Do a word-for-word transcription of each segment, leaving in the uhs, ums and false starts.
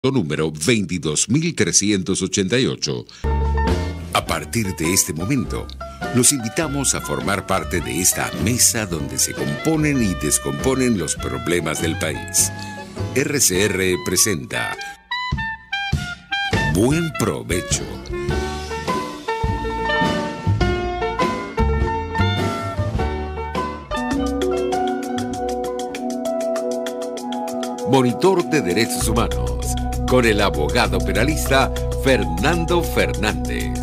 número veintidós mil trescientos ochenta y ocho. A partir de este momento, los invitamos a formar parte de esta mesa donde se componen y descomponen los problemas del país. R C R presenta Buen Provecho. Monitor de Derechos Humanos, con el abogado penalista Fernando Fernández.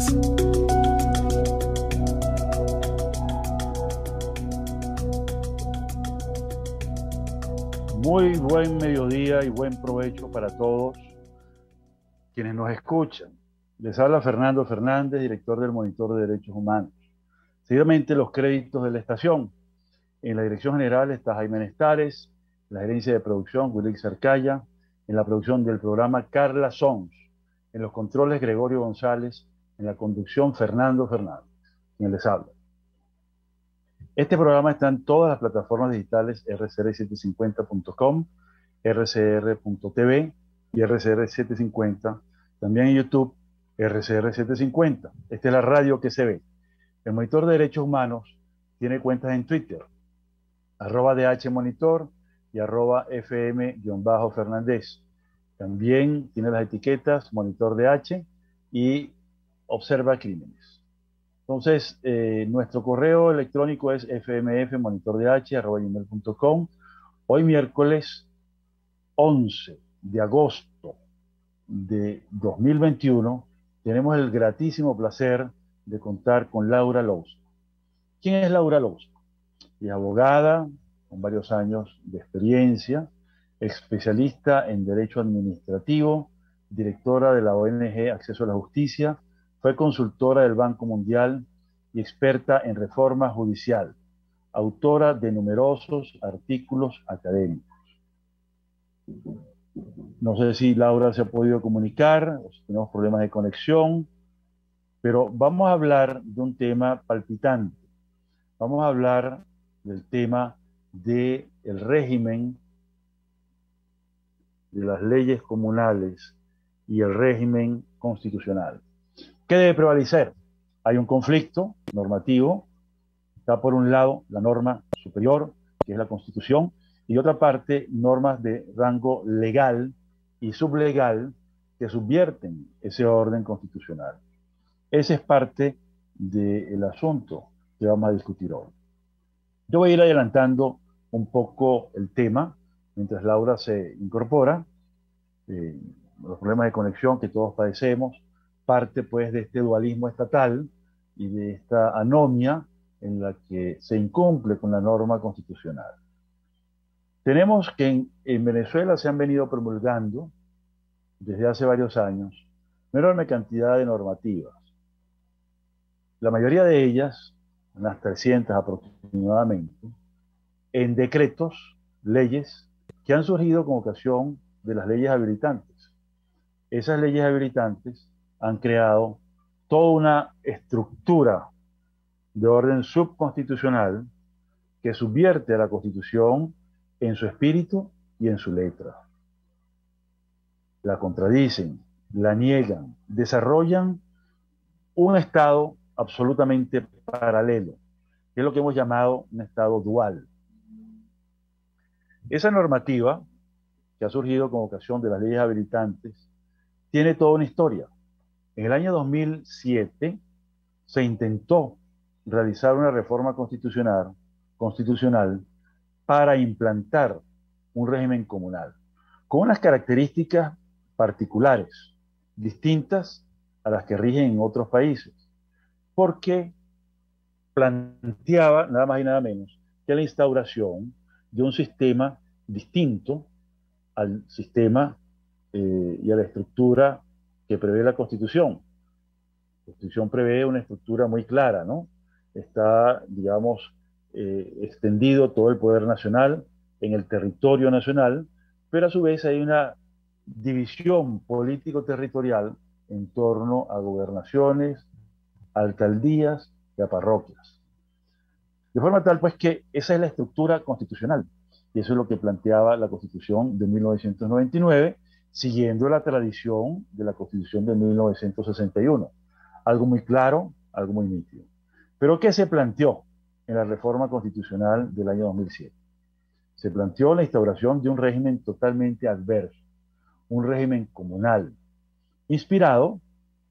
Muy buen mediodía y buen provecho para todos quienes nos escuchan. Les habla Fernando Fernández, director del Monitor de Derechos Humanos. Seguidamente los créditos de la estación. En la dirección general está Jaime Nestares, en la gerencia de producción Wilix Arcaya, en la producción del programa Carla Sons, en los controles Gregorio González, en la conducción Fernando Fernández, quien les habla. Este programa está en todas las plataformas digitales r c r setecientos cincuenta punto com, r c r punto t v y R C R setecientos cincuenta, también en YouTube, R C R setecientos cincuenta. Esta es la radio que se ve. El Monitor de Derechos Humanos tiene cuentas en Twitter, arroba dhmonitor y arroba fm-fernández. También tiene las etiquetas Monitor D H y Observa Crímenes. Entonces, eh, nuestro correo electrónico es fmfmonitordh arroba gmail punto com. Hoy miércoles once de agosto de dos mil veintiuno tenemos el gratísimo placer de contar con Laura Louzo. ¿Quién es Laura Louzo? Es abogada con varios años de experiencia, especialista en Derecho Administrativo, directora de la O N G Acceso a la Justicia, fue consultora del Banco Mundial y experta en reforma judicial, autora de numerosos artículos académicos. No sé si Laura se ha podido comunicar, o si tenemos problemas de conexión, pero vamos a hablar de un tema palpitante. Vamos a hablar del tema del régimen de las leyes comunales y el régimen constitucional. ¿Qué debe prevalecer? Hay un conflicto normativo. Está por un lado la norma superior, que es la Constitución, y de otra parte normas de rango legal y sublegal que subvierten ese orden constitucional. Ese es parte del asunto que vamos a discutir hoy. Yo voy a ir adelantando un poco el tema mientras Laura se incorpora. Eh, los problemas de conexión que todos padecemos, parte pues de este dualismo estatal y de esta anomia en la que se incumple con la norma constitucional. Tenemos que en, en Venezuela se han venido promulgando desde hace varios años una enorme cantidad de normativas. La mayoría de ellas, unas trescientas aproximadamente, en decretos, leyes, que han surgido con ocasión de las leyes habilitantes. Esas leyes habilitantes han creado toda una estructura de orden subconstitucional que subvierte a la Constitución en su espíritu y en su letra. La contradicen, la niegan, desarrollan un Estado absolutamente paralelo, que es lo que hemos llamado un Estado dual. Esa normativa, que ha surgido con ocasión de las leyes habilitantes, tiene toda una historia. En el año dos mil siete se intentó realizar una reforma constitucional, constitucional para implantar un régimen comunal, con unas características particulares, distintas a las que rigen en otros países, porque planteaba nada más y nada menos que la instauración de un sistema distinto al sistema eh, y a la estructura que prevé la Constitución. La Constitución prevé una estructura muy clara, ¿no? Está, digamos, eh, extendido todo el poder nacional en el territorio nacional, pero a su vez hay una división político-territorial en torno a gobernaciones, alcaldías y a parroquias. De forma tal, pues, que esa es la estructura constitucional. Y eso es lo que planteaba la Constitución de mil novecientos noventa y nueve, siguiendo la tradición de la Constitución de mil novecientos sesenta y uno. Algo muy claro, algo muy nítido. Pero ¿qué se planteó en la reforma constitucional del año dos mil siete? Se planteó la instauración de un régimen totalmente adverso, un régimen comunal, inspirado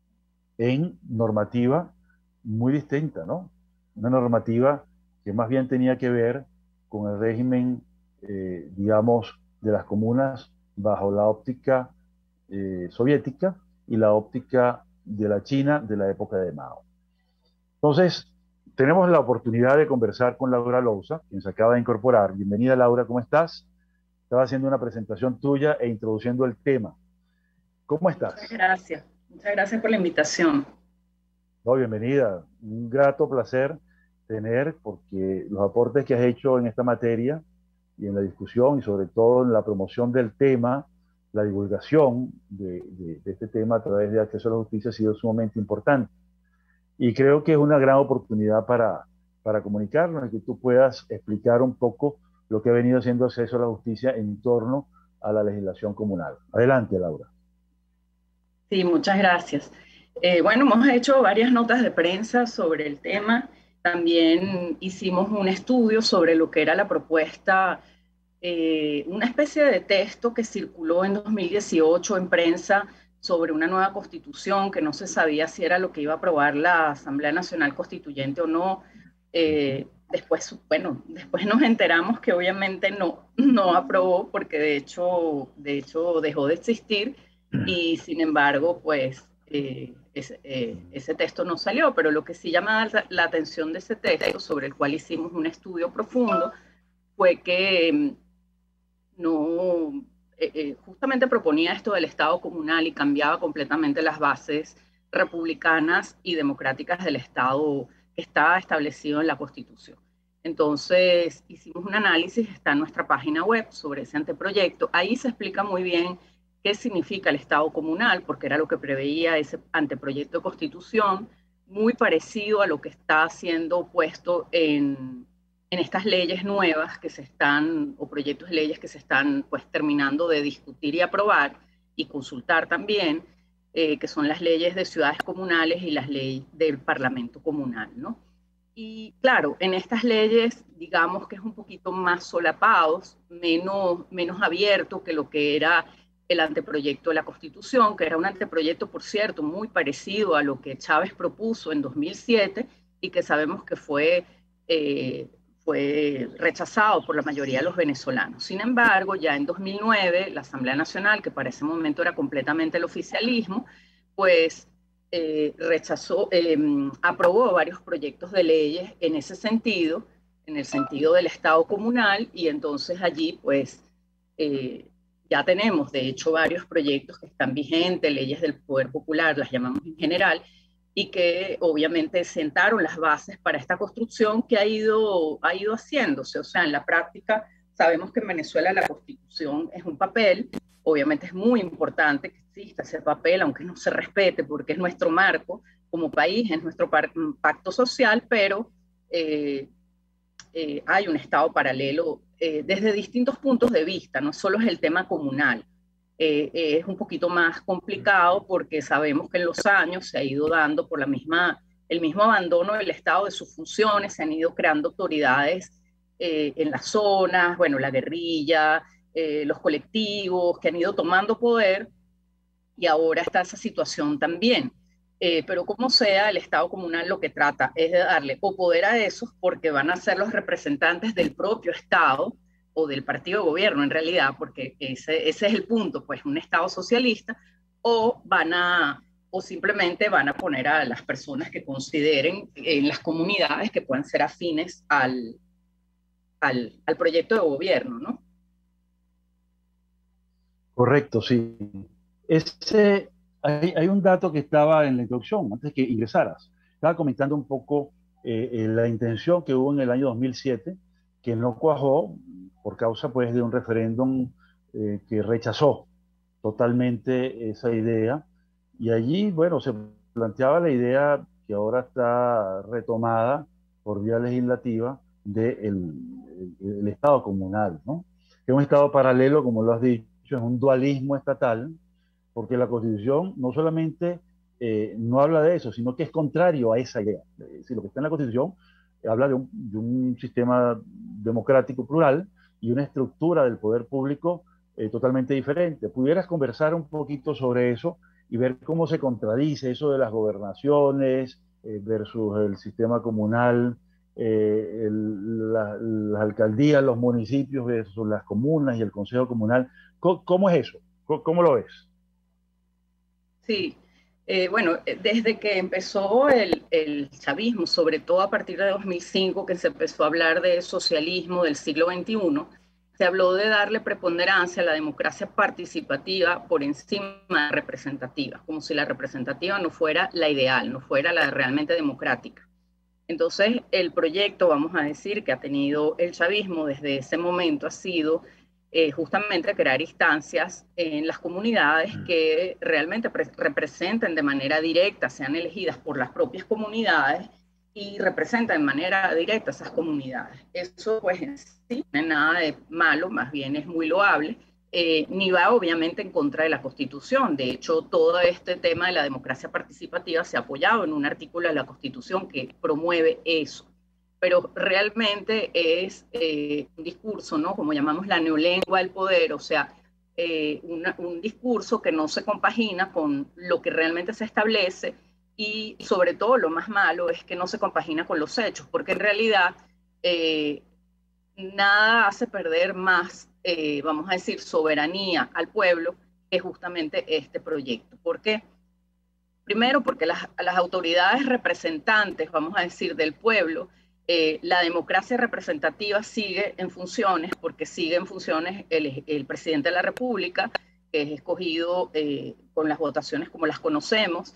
en normativa muy distinta, ¿no? Una normativa que más bien tenía que ver con el régimen, eh, digamos, de las comunas bajo la óptica eh, soviética y la óptica de la China de la época de Mao. Entonces, tenemos la oportunidad de conversar con Laura Lousa, quien se acaba de incorporar. Bienvenida, Laura, ¿cómo estás? Estaba haciendo una presentación tuya e introduciendo el tema. ¿Cómo estás? Muchas gracias. Muchas gracias por la invitación. No, bienvenida. Un grato placer tener, porque los aportes que has hecho en esta materia y en la discusión y sobre todo en la promoción del tema, la divulgación de, de, de este tema a través de Acceso a la Justicia ha sido sumamente importante. Y creo que es una gran oportunidad para, para comunicarnos y que tú puedas explicar un poco lo que ha venido siendo Acceso a la Justicia en torno a la legislación comunal. Adelante, Laura. Sí, muchas gracias. Eh, bueno, hemos hecho varias notas de prensa sobre el tema. También hicimos un estudio sobre lo que era la propuesta, eh, una especie de texto que circuló en dos mil dieciocho en prensa sobre una nueva constitución que no se sabía si era lo que iba a aprobar la Asamblea Nacional Constituyente o no. Eh, después, bueno, después nos enteramos que obviamente no, no aprobó porque de hecho, de hecho dejó de existir y sin embargo, pues eh, ese, eh, ese texto no salió, pero lo que sí llama la, la atención de ese texto, sobre el cual hicimos un estudio profundo, fue que eh, no, eh, eh, justamente proponía esto del Estado comunal y cambiaba completamente las bases republicanas y democráticas del Estado que está establecido en la Constitución. Entonces hicimos un análisis, está en nuestra página web sobre ese anteproyecto. Ahí se explica muy bien qué significa el Estado comunal, porque era lo que preveía ese anteproyecto de Constitución, muy parecido a lo que está siendo puesto en, en estas leyes nuevas que se están, o proyectos de leyes que se están pues terminando de discutir y aprobar y consultar también, eh, que son las leyes de ciudades comunales y las leyes del Parlamento comunal, ¿no? Y claro, en estas leyes, digamos que es un poquito más solapados, menos, menos abierto que lo que era el anteproyecto de la Constitución, que era un anteproyecto, por cierto, muy parecido a lo que Chávez propuso en dos mil siete y que sabemos que fue, eh, fue rechazado por la mayoría de los venezolanos. Sin embargo, ya en dos mil nueve, la Asamblea Nacional, que para ese momento era completamente el oficialismo, pues eh, rechazó, eh, aprobó varios proyectos de leyes en ese sentido, en el sentido del Estado comunal, y entonces allí, pues, eh, ya tenemos, de hecho, varios proyectos que están vigentes, leyes del poder popular, las llamamos en general, y que obviamente sentaron las bases para esta construcción que ha ido, ha ido haciéndose. O sea, en la práctica sabemos que en Venezuela la Constitución es un papel, obviamente es muy importante que exista ese papel, aunque no se respete, porque es nuestro marco como país, es nuestro pacto social, pero eh, eh, hay un Estado paralelo eh, desde distintos puntos de vista, no solo es el tema comunal. Eh, eh, es un poquito más complicado porque sabemos que en los años se ha ido dando por la misma, el mismo abandono del Estado de sus funciones, se han ido creando autoridades eh, en las zonas, bueno, la guerrilla, eh, los colectivos que han ido tomando poder y ahora está esa situación también. Eh, pero como sea, el Estado comunal lo que trata es de darle o poder a esos porque van a ser los representantes del propio Estado o del partido de gobierno en realidad, porque ese, ese es el punto, pues un Estado socialista, o van a, o simplemente van a poner a las personas que consideren en las comunidades que puedan ser afines al, al, al proyecto de gobierno, ¿no? Correcto, sí. Ese, hay, hay un dato que estaba en la introducción, antes que ingresaras. Estaba comentando un poco eh, eh, la intención que hubo en el año dos mil siete, que no cuajó por causa pues, de un referéndum eh, que rechazó totalmente esa idea. Y allí, bueno, se planteaba la idea que ahora está retomada por vía legislativa del de el, el Estado comunal, ¿no? Que es un Estado paralelo, como lo has dicho, en un dualismo estatal, porque la Constitución no solamente eh, no habla de eso, sino que es contrario a esa idea. Es decir, lo que está en la Constitución habla de un, de un sistema democrático plural y una estructura del poder público eh, totalmente diferente. ¿Pudieras conversar un poquito sobre eso y ver cómo se contradice eso de las gobernaciones eh, versus el sistema comunal, eh, el, la, las alcaldías, los municipios versus las comunas y el consejo comunal? ¿Cómo, cómo es eso? ¿Cómo, cómo lo ves? Sí, eh, bueno, desde que empezó el, el chavismo, sobre todo a partir de dos mil cinco, que se empezó a hablar de socialismo del siglo veintiuno, se habló de darle preponderancia a la democracia participativa por encima de la representativa, como si la representativa no fuera la ideal, no fuera la realmente democrática. Entonces, el proyecto, vamos a decir, que ha tenido el chavismo desde ese momento ha sido eh, justamente crear instancias en las comunidades que realmente representen de manera directa, sean elegidas por las propias comunidades y representan de manera directa esas comunidades. Eso pues en sí no es nada de malo, más bien es muy loable, eh, ni va obviamente en contra de la Constitución. De hecho, todo este tema de la democracia participativa se ha apoyado en un artículo de la Constitución que promueve eso. Pero realmente es eh, un discurso, ¿no? Como llamamos la neolengua del poder, o sea, eh, una, un discurso que no se compagina con lo que realmente se establece y sobre todo lo más malo es que no se compagina con los hechos, porque en realidad eh, nada hace perder más, eh, vamos a decir, soberanía al pueblo que justamente este proyecto. ¿Por qué? Primero, porque las, las autoridades representantes, vamos a decir, del pueblo, Eh, la democracia representativa sigue en funciones, porque sigue en funciones el, el presidente de la República, que es escogido eh, con las votaciones como las conocemos,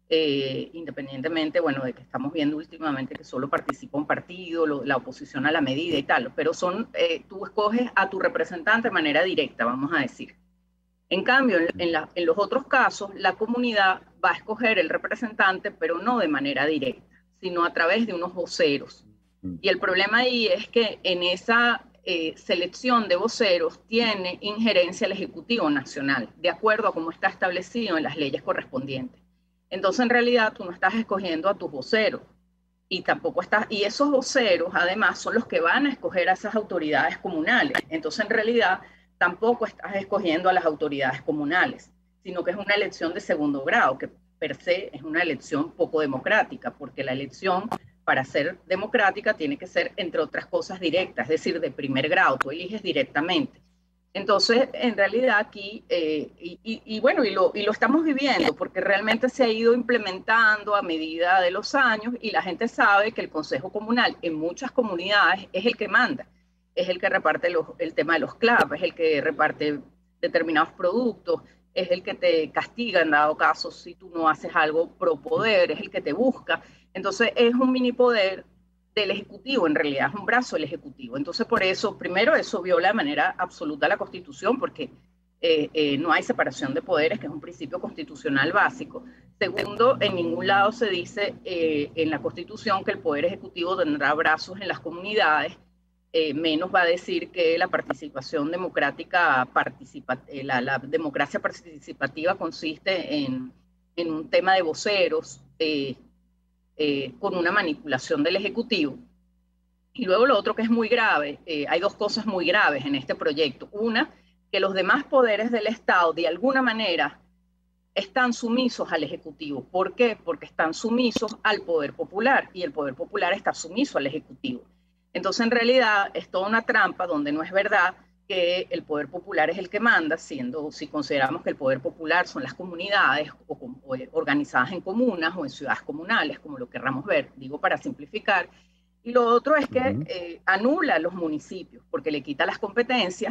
eh, independientemente, bueno, de que estamos viendo últimamente que solo participa un partido, lo, la oposición a la medida y tal, pero son, eh, tú escoges a tu representante de manera directa, vamos a decir. En cambio, en, en, la, en los otros casos, la comunidad va a escoger el representante, pero no de manera directa, sino a través de unos voceros. Y el problema ahí es que en esa eh, selección de voceros tiene injerencia el Ejecutivo Nacional, de acuerdo a cómo está establecido en las leyes correspondientes. Entonces, en realidad, tú no estás escogiendo a tus voceros. Y tampoco estás, y esos voceros, además, son los que van a escoger a esas autoridades comunales. Entonces, en realidad, tampoco estás escogiendo a las autoridades comunales, sino que es una elección de segundo grado, que per se es una elección poco democrática, porque la elección, para ser democrática, tiene que ser, entre otras cosas, directa, es decir, de primer grado, tú eliges directamente. Entonces, en realidad aquí, eh, y, y, y bueno, y lo, y lo estamos viviendo, porque realmente se ha ido implementando a medida de los años, y la gente sabe que el Consejo Comunal en muchas comunidades es el que manda, es el que reparte los, el tema de los C L A P, es el que reparte determinados productos, es el que te castiga en dado caso si tú no haces algo pro poder, es el que te busca. Entonces es un mini poder del Ejecutivo, en realidad es un brazo del Ejecutivo. Entonces por eso, primero, eso viola de manera absoluta la Constitución, porque eh, eh, no hay separación de poderes, que es un principio constitucional básico. Segundo, en ningún lado se dice eh, en la Constitución que el Poder Ejecutivo tendrá brazos en las comunidades, eh, menos va a decir que la participación democrática, participa, eh, la, la democracia participativa consiste en, en un tema de voceros, eh, Eh, con una manipulación del Ejecutivo. Y luego lo otro que es muy grave, eh, hay dos cosas muy graves en este proyecto. Una, que los demás poderes del Estado de alguna manera están sumisos al Ejecutivo. ¿Por qué? Porque están sumisos al poder popular y el poder popular está sumiso al Ejecutivo. Entonces en realidad es toda una trampa donde no es verdad que el poder popular es el que manda, siendo, si consideramos que el poder popular son las comunidades o, o organizadas en comunas o en ciudades comunales, como lo querramos ver, digo para simplificar. Y lo otro es que uh-huh. eh, anula a los municipios, porque le quita las competencias,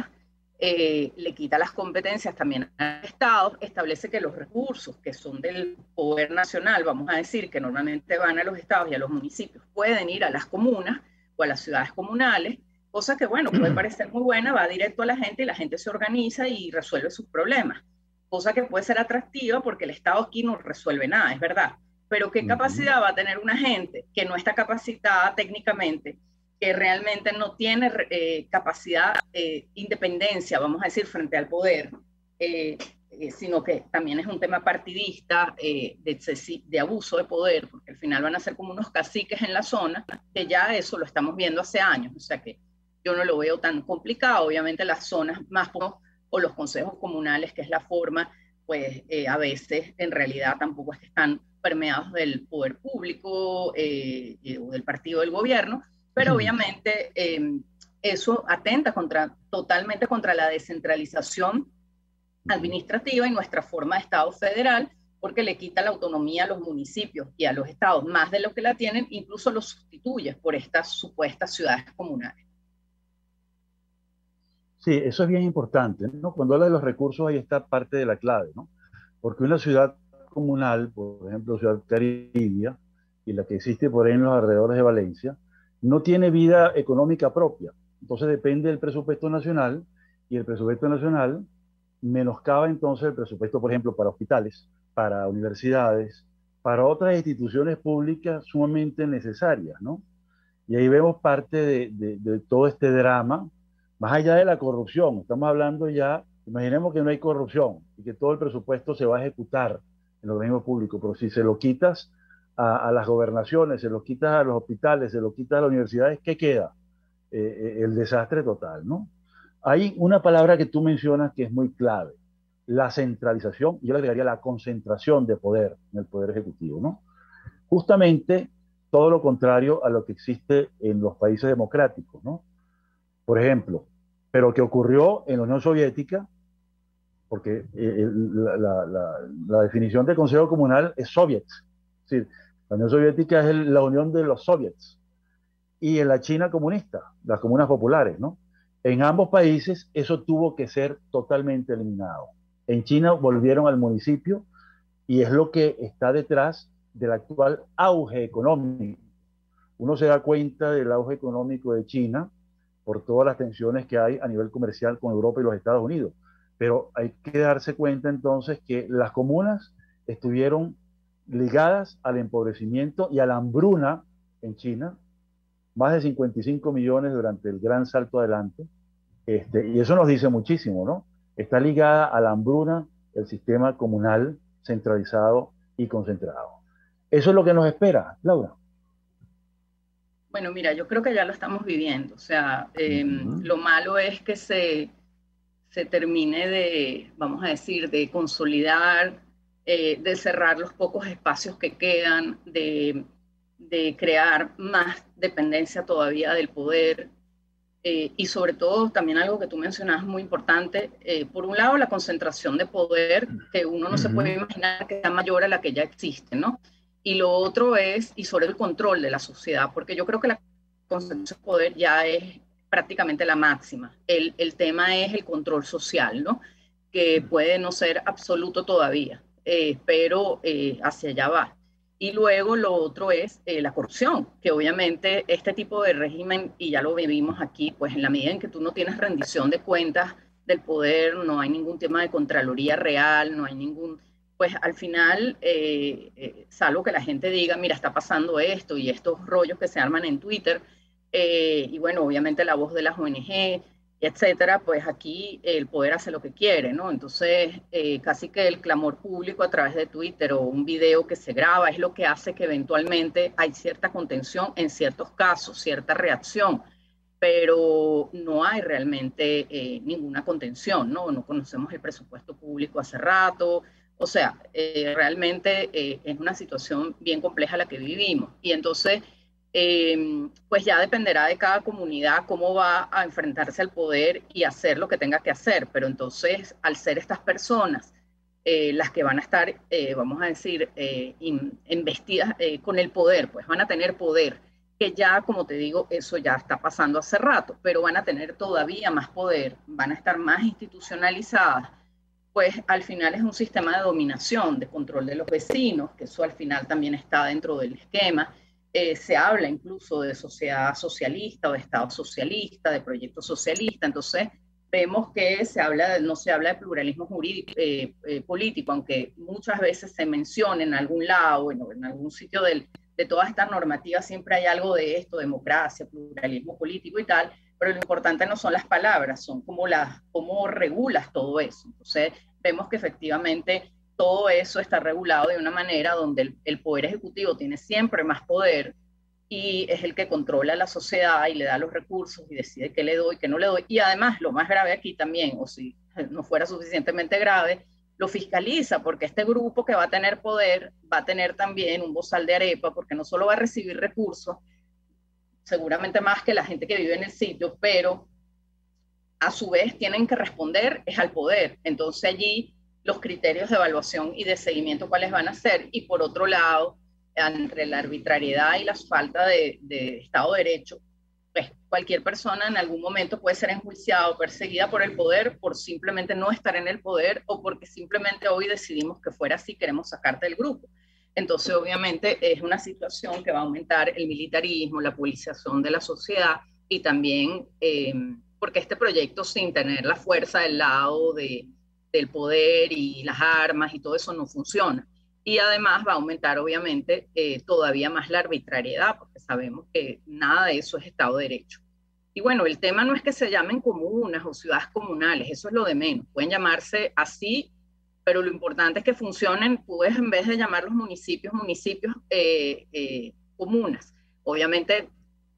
eh, le quita las competencias también al Estado, establece que los recursos que son del poder nacional, vamos a decir, que normalmente van a los estados y a los municipios, pueden ir a las comunas o a las ciudades comunales, cosa que, bueno, puede parecer muy buena, va directo a la gente y la gente se organiza y resuelve sus problemas. Cosa que puede ser atractiva porque el Estado aquí no resuelve nada, es verdad. Pero ¿qué capacidad va a tener una gente que no está capacitada técnicamente, que realmente no tiene eh, capacidad, eh, independencia, vamos a decir, frente al poder, eh, eh, sino que también es un tema partidista, eh, de, de abuso de poder, porque al final van a ser como unos caciques en la zona, que ya eso lo estamos viendo hace años, o sea que yo no lo veo tan complicado. Obviamente las zonas más o los consejos comunales, que es la forma, pues eh, a veces en realidad tampoco es que están permeados del poder público eh, eh, o del partido del gobierno, pero obviamente eh, eso atenta contra, totalmente contra la descentralización administrativa y nuestra forma de Estado federal, porque le quita la autonomía a los municipios y a los estados, más de lo que la tienen, incluso los sustituye por estas supuestas ciudades comunales. Sí, eso es bien importante, ¿no? Cuando habla de los recursos, ahí está parte de la clave, ¿no? Porque una ciudad comunal, por ejemplo, Ciudad Caribia, y la que existe por ahí en los alrededores de Valencia, no tiene vida económica propia. Entonces depende del presupuesto nacional, y el presupuesto nacional menoscaba entonces el presupuesto, por ejemplo, para hospitales, para universidades, para otras instituciones públicas sumamente necesarias, ¿no? Y ahí vemos parte de, de, de todo este drama, más allá de la corrupción. Estamos hablando ya, imaginemos que no hay corrupción y que todo el presupuesto se va a ejecutar en los organismos públicos, pero si se lo quitas a, a las gobernaciones, se lo quitas a los hospitales, se lo quitas a las universidades, ¿qué queda? Eh, el desastre total, ¿no? Hay una palabra que tú mencionas que es muy clave, la centralización, yo le agregaría la concentración de poder en el poder ejecutivo, ¿no? Justamente todo lo contrario a lo que existe en los países democráticos, ¿no? Por ejemplo, pero que ocurrió en la Unión Soviética, porque eh, la, la, la, la definición de Consejo Comunal es soviets, es decir, la Unión Soviética es el, la unión de los soviets, y en la China comunista, las comunas populares, ¿no? En ambos países eso tuvo que ser totalmente eliminado. En China volvieron al municipio y es lo que está detrás del actual auge económico. Uno se da cuenta del auge económico de China por todas las tensiones que hay a nivel comercial con Europa y los Estados Unidos. Pero hay que darse cuenta entonces que las comunas estuvieron ligadas al empobrecimiento y a la hambruna en China, más de cincuenta y cinco millones durante el gran salto adelante, este, y eso nos dice muchísimo, ¿no? Está ligada a la hambruna el sistema comunal centralizado y concentrado. Eso es lo que nos espera, Laura. Bueno, mira, yo creo que ya lo estamos viviendo. O sea, eh, uh-huh. Lo malo es que se, se termine de, vamos a decir, de consolidar, eh, de cerrar los pocos espacios que quedan, de, de crear más dependencia todavía del poder. Eh, y sobre todo, también algo que tú mencionabas muy importante, eh, por un lado, la concentración de poder, que uno no uh-huh. se puede imaginar que sea mayor a la que ya existe, ¿no? Y lo otro es, y sobre el control de la sociedad, porque yo creo que la concentración de poder ya es prácticamente la máxima. El, el tema es el control social, ¿no? Que puede no ser absoluto todavía, eh, pero eh, hacia allá va. Y luego lo otro es eh, la corrupción, que obviamente este tipo de régimen, y ya lo vivimos aquí, pues en la medida en que tú no tienes rendición de cuentas del poder, no hay ningún tema de contraloría real, no hay ningún, pues al final, eh, eh, salvo que la gente diga, mira, está pasando esto, y estos rollos que se arman en Twitter, eh, y bueno, obviamente la voz de las O N G, etcétera, pues aquí el poder hace lo que quiere, ¿no? Entonces, eh, casi que el clamor público a través de Twitter o un video que se graba es lo que hace que eventualmente hay cierta contención en ciertos casos, cierta reacción, pero no hay realmente eh, ninguna contención, ¿no? No conocemos el presupuesto público hace rato, o sea, eh, realmente eh, es una situación bien compleja la que vivimos, y entonces Eh, pues ya dependerá de cada comunidad cómo va a enfrentarse al poder y hacer lo que tenga que hacer. Pero entonces, al ser estas personas eh, las que van a estar, eh, vamos a decir, eh, investidas eh, con el poder, pues van a tener poder, que ya, como te digo, eso ya está pasando hace rato, pero van a tener todavía más poder, van a estar más institucionalizadas, pues al final es un sistema de dominación, de control de los vecinos, que eso al final también está dentro del esquema. Eh, se habla incluso de sociedad socialista o de Estado socialista, de proyecto socialista. Entonces vemos que se habla de, no se habla de pluralismo jurídico, eh, eh, político, aunque muchas veces se menciona en algún lado, bueno, en algún sitio del, de todas estas normativas siempre hay algo de esto, democracia, pluralismo político y tal, pero lo importante no son las palabras, son como las, cómo regulas todo eso. Entonces vemos que efectivamente todo eso está regulado de una manera donde el, el Poder Ejecutivo tiene siempre más poder y es el que controla la sociedad y le da los recursos y decide qué le doy, qué no le doy. Y además, lo más grave aquí también, o si no fuera suficientemente grave, lo fiscaliza, porque este grupo que va a tener poder va a tener también un bozal de arepa, porque no solo va a recibir recursos, seguramente más que la gente que vive en el sitio, pero a su vez tienen que responder es al poder. Entonces allí los criterios de evaluación y de seguimiento cuáles van a ser, y por otro lado, entre la arbitrariedad y la falta de, de Estado de Derecho, pues cualquier persona en algún momento puede ser enjuiciada o perseguida por el poder por simplemente no estar en el poder o porque simplemente hoy decidimos que fuera así, queremos sacarte del grupo. Entonces, obviamente, es una situación que va a aumentar el militarismo, la politización de la sociedad y también eh, porque este proyecto, sin tener la fuerza del lado de, del poder y las armas y todo eso, no funciona. Y además va a aumentar, obviamente, eh, todavía más la arbitrariedad, porque sabemos que nada de eso es Estado de Derecho. Y bueno, el tema no es que se llamen comunas o ciudades comunales, eso es lo de menos. Pueden llamarse así, pero lo importante es que funcionen, pues en vez de llamarlos municipios, municipios eh, eh, comunas. Obviamente,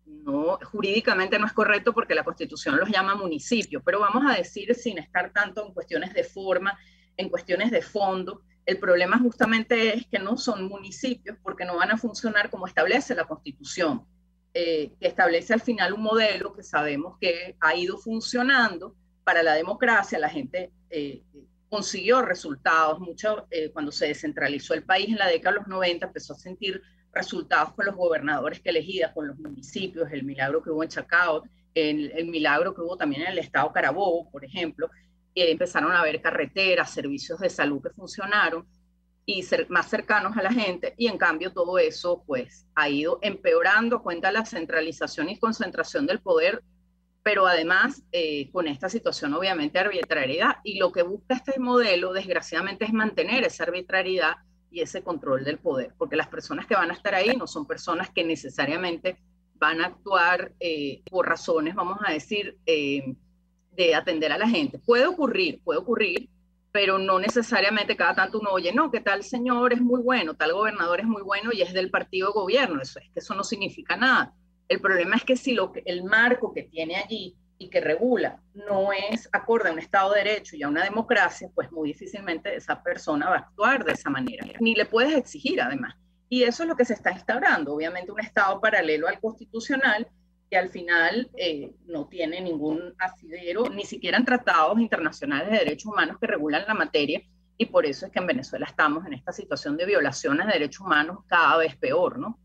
no, jurídicamente no es correcto porque la Constitución los llama municipios, pero vamos a decir, sin estar tanto en cuestiones de forma, en cuestiones de fondo, el problema justamente es que no son municipios porque no van a funcionar como establece la Constitución, eh, que establece al final un modelo que sabemos que ha ido funcionando para la democracia. La gente eh, consiguió resultados, mucho eh, cuando se descentralizó el país en la década de los noventa, empezó a sentir resultados con los gobernadores que elegía, con los municipios, el milagro que hubo en Chacao, el, el milagro que hubo también en el estado Carabobo, por ejemplo. Eh, empezaron a haber carreteras, servicios de salud que funcionaron y ser más cercanos a la gente, y en cambio todo eso pues ha ido empeorando a cuenta de la centralización y concentración del poder, pero además eh, con esta situación obviamente de arbitrariedad, y lo que busca este modelo desgraciadamente es mantener esa arbitrariedad y ese control del poder, porque las personas que van a estar ahí no son personas que necesariamente van a actuar eh, por razones, vamos a decir, eh, de atender a la gente. Puede ocurrir, puede ocurrir, pero no necesariamente cada tanto uno oye, no, que tal señor es muy bueno, tal gobernador es muy bueno y es del partido de gobierno. Eso es que eso no significa nada. El problema es que si lo que, el marco que tiene allí y que regula no es acorde a un Estado de Derecho y a una democracia, pues muy difícilmente esa persona va a actuar de esa manera. Ni le puedes exigir, además. Y eso es lo que se está instaurando, obviamente un Estado paralelo al constitucional, que al final eh, no tiene ningún asidero, ni siquiera en tratados internacionales de derechos humanos que regulan la materia, y por eso es que en Venezuela estamos en esta situación de violaciones de derechos humanos cada vez peor, ¿no?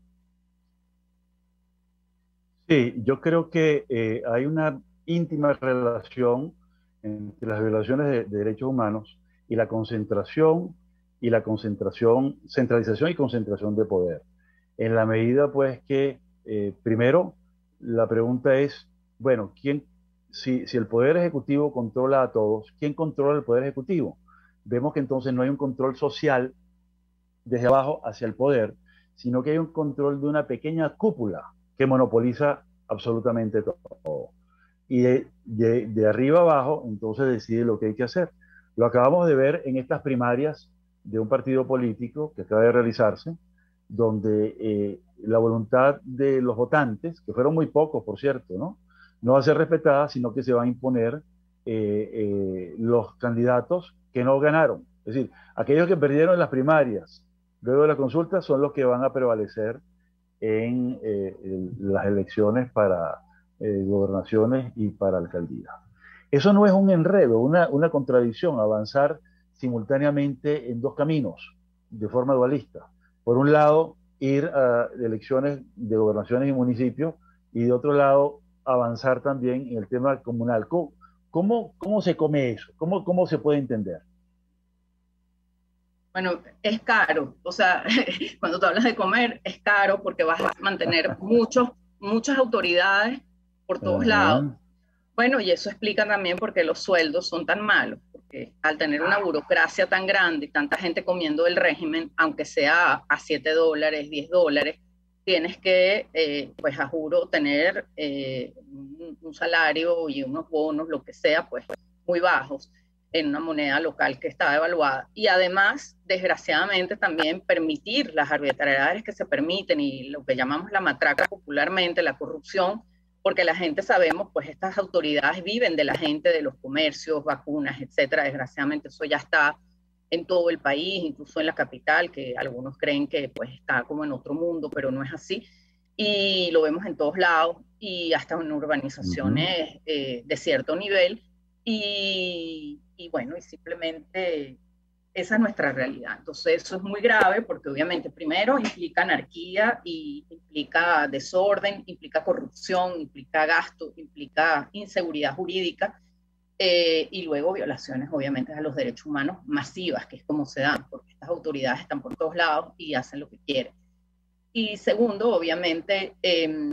Sí, yo creo que eh, hay una íntima relación entre las violaciones de, de derechos humanos y la concentración y la concentración, centralización y concentración de poder. En la medida, pues, que eh, primero la pregunta es, bueno, ¿quién, si, si el Poder Ejecutivo controla a todos, ¿quién controla el Poder Ejecutivo? Vemos que entonces no hay un control social desde abajo hacia el poder, sino que hay un control de una pequeña cúpula que monopoliza absolutamente todo. Y de, de, de arriba abajo, entonces decide lo que hay que hacer. Lo acabamos de ver en estas primarias de un partido político que acaba de realizarse, donde eh, la voluntad de los votantes, que fueron muy pocos, por cierto, ¿no? no va a ser respetada, sino que se van a imponer eh, eh, los candidatos que no ganaron. Es decir, aquellos que perdieron en las primarias, luego de la consulta, son los que van a prevalecer en eh, el, las elecciones para eh, gobernaciones y para alcaldías. Eso no es un enredo, una, una contradicción, avanzar simultáneamente en dos caminos, de forma dualista. Por un lado, ir a elecciones de gobernaciones y municipios, y de otro lado, avanzar también en el tema comunal. ¿Cómo, cómo, cómo se come eso? ¿Cómo, ¿Cómo se puede entender? Bueno, es caro. O sea, cuando tú hablas de comer, es caro porque vas a mantener muchos, muchas autoridades por todos uh-huh. lados. Bueno, y eso explica también por qué los sueldos son tan malos, porque al tener una burocracia tan grande y tanta gente comiendo el régimen, aunque sea a siete dólares, diez dólares, tienes que, eh, pues a juro, tener eh, un, un salario y unos bonos, lo que sea, pues muy bajos en una moneda local que está devaluada. Y además, desgraciadamente, también permitir las arbitrariedades que se permiten y lo que llamamos la matraca popularmente, la corrupción, porque la gente sabemos, pues estas autoridades viven de la gente, de los comercios, vacunas, etcétera. Desgraciadamente eso ya está en todo el país, incluso en la capital, que algunos creen que pues está como en otro mundo, pero no es así. Y lo vemos en todos lados y hasta en urbanizaciones uh-huh. eh, de cierto nivel. Y, y bueno, y simplemente esa es nuestra realidad. Entonces eso es muy grave porque obviamente primero implica anarquía y implica desorden, implica corrupción, implica gasto, implica inseguridad jurídica eh, y luego violaciones obviamente a los derechos humanos masivas, que es como se dan, porque estas autoridades están por todos lados y hacen lo que quieren. Y segundo, obviamente, eh,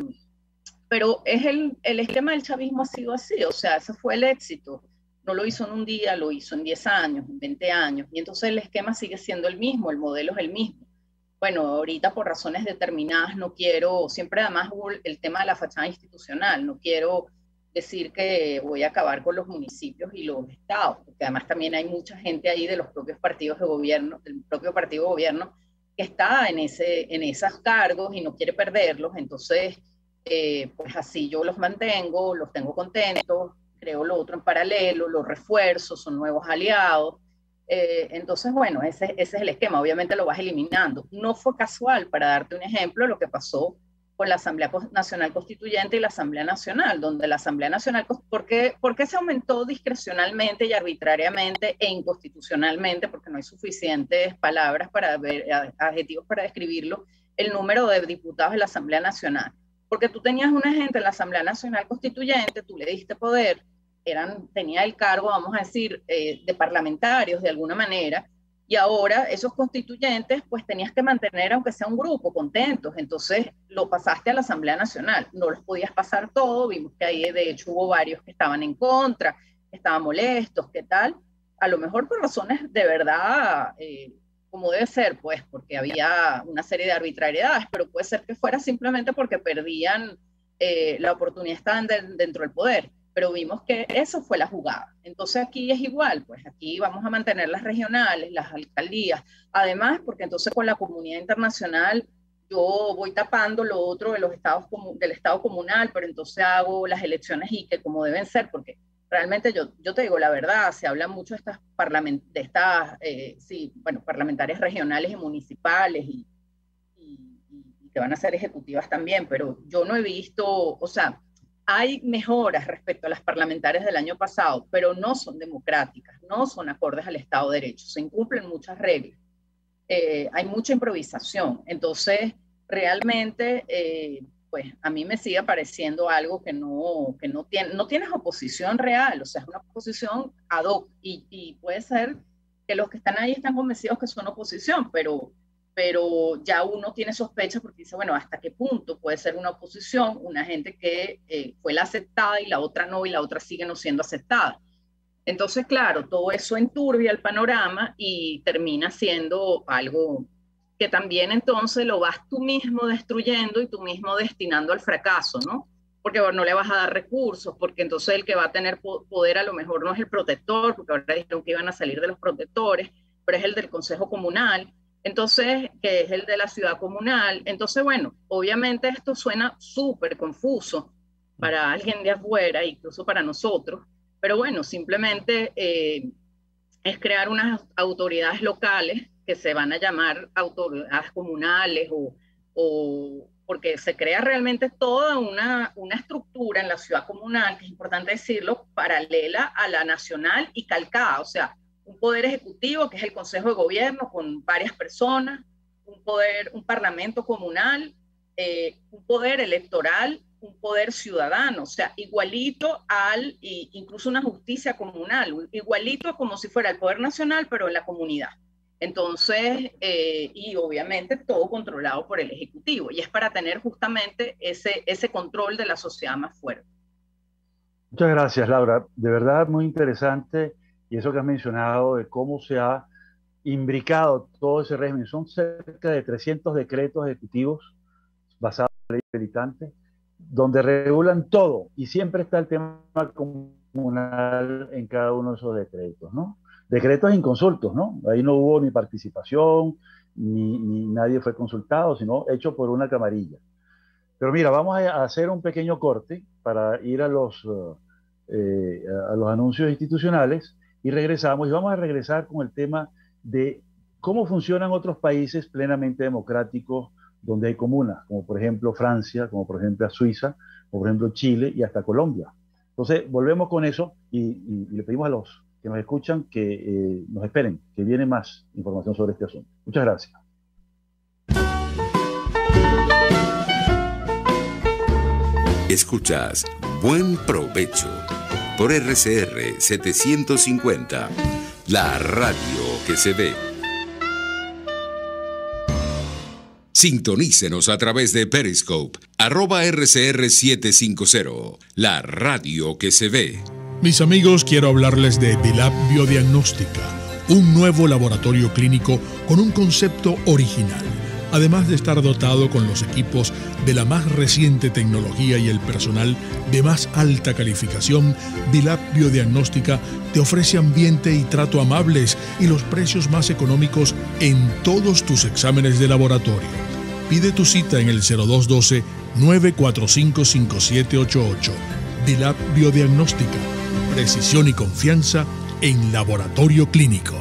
pero es el, el esquema del chavismo ha sido así, o sea, ese fue el éxito. No lo hizo en un día, lo hizo en diez años, en veinte años, y entonces el esquema sigue siendo el mismo, el modelo es el mismo. Bueno, ahorita por razones determinadas no quiero, siempre además hubo el tema de la fachada institucional, no quiero decir que voy a acabar con los municipios y los estados, porque además también hay mucha gente ahí de los propios partidos de gobierno, del propio partido de gobierno, que está en, ese, en esos cargos y no quiere perderlos, entonces, eh, pues así yo los mantengo, los tengo contentos, creo lo otro en paralelo, los refuerzos, son nuevos aliados. Eh, entonces, bueno, ese, ese es el esquema. Obviamente lo vas eliminando. No fue casual, para darte un ejemplo, lo que pasó con la Asamblea Nacional Constituyente y la Asamblea Nacional, donde la Asamblea Nacional, ¿por qué, por qué se aumentó discrecionalmente y arbitrariamente e inconstitucionalmente? Porque no hay suficientes palabras para ver, adjetivos para describirlo, el número de diputados de la Asamblea Nacional. Porque tú tenías una gente en la Asamblea Nacional Constituyente, tú le diste poder, eran, tenía el cargo, vamos a decir, eh, de parlamentarios de alguna manera, y ahora esos constituyentes, pues tenías que mantener, aunque sea un grupo, contentos, entonces lo pasaste a la Asamblea Nacional, no los podías pasar todo, vimos que ahí de hecho hubo varios que estaban en contra, estaban molestos, ¿qué tal? A lo mejor por razones de verdad, eh, como debe ser, pues, porque había una serie de arbitrariedades, pero puede ser que fuera simplemente porque perdían eh, la oportunidad, estaban de, dentro del poder. Pero vimos que eso fue la jugada. Entonces aquí es igual, pues aquí vamos a mantener las regionales, las alcaldías, además porque entonces con la comunidad internacional yo voy tapando lo otro de los estados del estado comunal, pero entonces hago las elecciones y que como deben ser, porque realmente yo, yo te digo la verdad, se habla mucho de estas, parlament de estas eh, sí, bueno, parlamentarias regionales y municipales y, y, y que van a ser ejecutivas también, pero yo no he visto, o sea, hay mejoras respecto a las parlamentarias del año pasado, pero no son democráticas, no son acordes al Estado de Derecho, se incumplen muchas reglas, eh, hay mucha improvisación, entonces realmente, eh, pues a mí me sigue pareciendo algo que no, que no tiene, no tienes oposición real, o sea, es una oposición ad hoc, y, y puede ser que los que están ahí están convencidos que son oposición, pero pero ya uno tiene sospechas porque dice, bueno, ¿hasta qué punto puede ser una oposición una gente que eh, fue la aceptada y la otra no, y la otra sigue no siendo aceptada? Entonces, claro, todo eso enturbia el panorama y termina siendo algo que también entonces lo vas tú mismo destruyendo y tú mismo destinando al fracaso, ¿no? Porque bueno, no le vas a dar recursos, porque entonces el que va a tener poder a lo mejor no es el protector, porque ahora dijeron que iban a salir de los protectores, pero es el del Consejo Comunal, entonces, que es el de la ciudad comunal. Entonces, bueno, obviamente esto suena súper confuso para alguien de afuera, incluso para nosotros, pero bueno, simplemente eh, es crear unas autoridades locales que se van a llamar autoridades comunales o, o porque se crea realmente toda una, una estructura en la ciudad comunal, que es importante decirlo, paralela a la nacional y calcada, o sea, un poder ejecutivo, que es el Consejo de Gobierno, con varias personas, un poder, un parlamento comunal, eh, un poder electoral, un poder ciudadano, o sea, igualito al, incluso una justicia comunal, igualito como si fuera el poder nacional, pero en la comunidad. Entonces, eh, y obviamente todo controlado por el Ejecutivo, y es para tener justamente ese, ese control de la sociedad más fuerte. Muchas gracias, Laura. De verdad, muy interesante. Y eso que has mencionado de cómo se ha imbricado todo ese régimen. Son cerca de trescientos decretos ejecutivos basado en la ley habilitante, donde regulan todo y siempre está el tema comunal en cada uno de esos decretos, ¿no? Decretos inconsultos, ¿no? Ahí no hubo ni participación, ni, ni nadie fue consultado, sino hecho por una camarilla. Pero mira, vamos a hacer un pequeño corte para ir a los, eh, a los anuncios institucionales y regresamos, y vamos a regresar con el tema de cómo funcionan otros países plenamente democráticos donde hay comunas, como por ejemplo Francia, como por ejemplo Suiza, como por ejemplo Chile y hasta Colombia. Entonces, volvemos con eso y, y, y le pedimos a los que nos escuchan que eh, nos esperen, que viene más información sobre este asunto. Muchas gracias. Escuchas Buen Provecho por R C R setecientos cincuenta, la radio que se ve. Sintonícenos a través de Periscope, arroba R C R setecientos cincuenta, la radio que se ve. Mis amigos, quiero hablarles de Dilab Biodiagnóstica, un nuevo laboratorio clínico con un concepto original. Además de estar dotado con los equipos de la más reciente tecnología y el personal de más alta calificación, Dilab Biodiagnóstica te ofrece ambiente y trato amables y los precios más económicos en todos tus exámenes de laboratorio. Pide tu cita en el cero dos uno dos, nueve cuatro cinco, cinco siete ocho ocho. Dilab Biodiagnóstica, precisión y confianza en laboratorio clínico.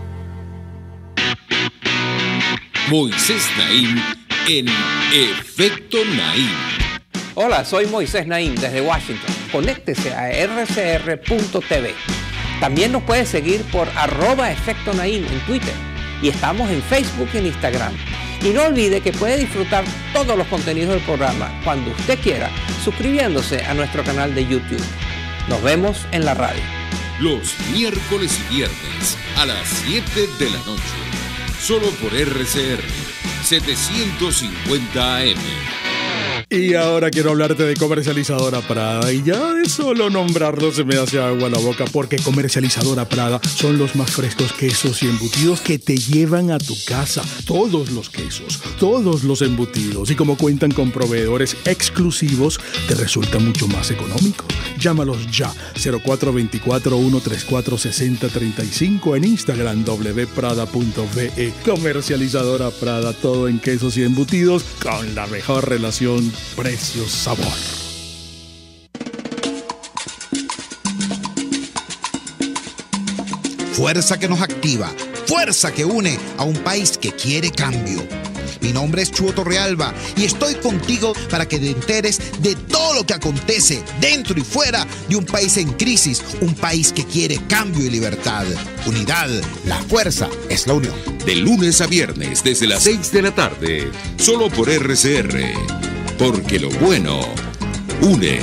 Moisés Naim en Efecto Naim. Hola, soy Moisés Naim desde Washington. Conéctese a R C R punto T V. También nos puede seguir por arroba Efecto Naim en Twitter. Y estamos en Facebook y en Instagram. Y no olvide que puede disfrutar todos los contenidos del programa cuando usted quiera, suscribiéndose a nuestro canal de YouTube. Nos vemos en la radio. Los miércoles y viernes a las siete de la noche. Solo por R C R setecientos cincuenta A M. Y ahora quiero hablarte de Comercializadora Prada. Y ya de solo nombrarlo se me hace agua la boca, porque Comercializadora Prada son los más frescos quesos y embutidos que te llevan a tu casa. Todos los quesos, todos los embutidos. Y como cuentan con proveedores exclusivos, te resulta mucho más económico. Llámalos ya, cero cuatro dos cuatro, uno tres cuatro, seis cero tres cinco, en Instagram w prada punto v e. Comercializadora Prada, todo en quesos y embutidos con la mejor relación precio-sabor. Fuerza que nos activa, fuerza que une a un país que quiere cambio. Mi nombre es Chuo Torrealba y estoy contigo para que te enteres de todo lo que acontece dentro y fuera de un país en crisis, un país que quiere cambio y libertad. Unidad, la fuerza es la unión. De lunes a viernes desde las seis de la tarde, solo por R C R, porque lo bueno une.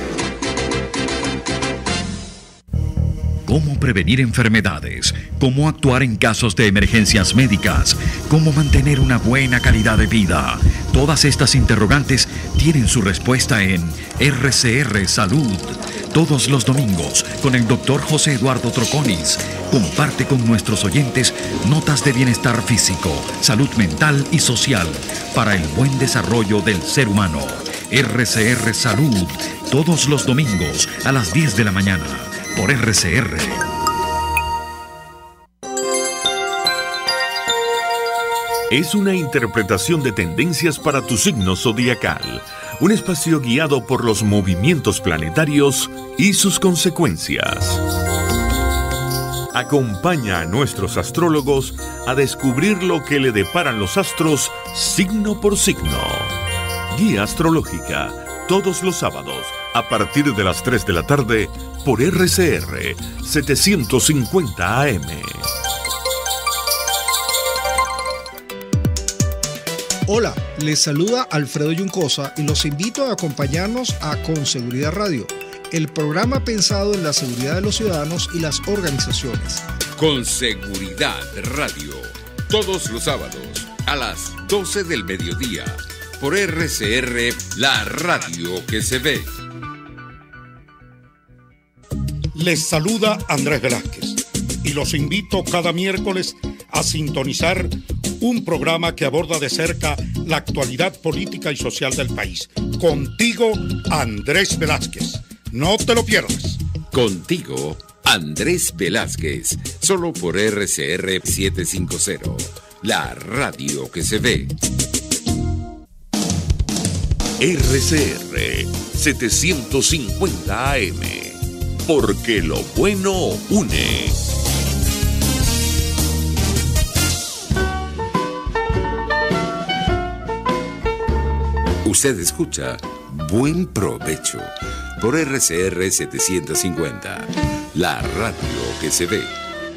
Cómo prevenir enfermedades, cómo actuar en casos de emergencias médicas, cómo mantener una buena calidad de vida. Todas estas interrogantes tienen su respuesta en R C R Salud. Todos los domingos, con el doctor José Eduardo Troconis, comparte con nuestros oyentes notas de bienestar físico, salud mental y social para el buen desarrollo del ser humano. R C R Salud, todos los domingos a las diez de la mañana. Por R C R. Es una interpretación de tendencias para tu signo zodiacal. Un espacio guiado por los movimientos planetarios y sus consecuencias. Acompaña a nuestros astrólogos a descubrir lo que le deparan los astros signo por signo. Guía astrológica, todos los sábados, a partir de las tres de la tarde, por R C R setecientos cincuenta A M. Hola, les saluda Alfredo Yuncosa y los invito a acompañarnos a Con Seguridad Radio, el programa pensado en la seguridad de los ciudadanos y las organizaciones. Con Seguridad Radio, todos los sábados a las doce del mediodía, por R C R, la radio que se ve. Les saluda Andrés Velázquez y los invito cada miércoles a sintonizar un programa que aborda de cerca la actualidad política y social del país. Contigo, Andrés Velázquez. No te lo pierdas. Contigo, Andrés Velázquez. Solo por R C R setecientos cincuenta. La radio que se ve. R C R setecientos cincuenta A M. Porque lo bueno une. Usted escucha Buen Provecho por R C R setecientos cincuenta, la radio que se ve.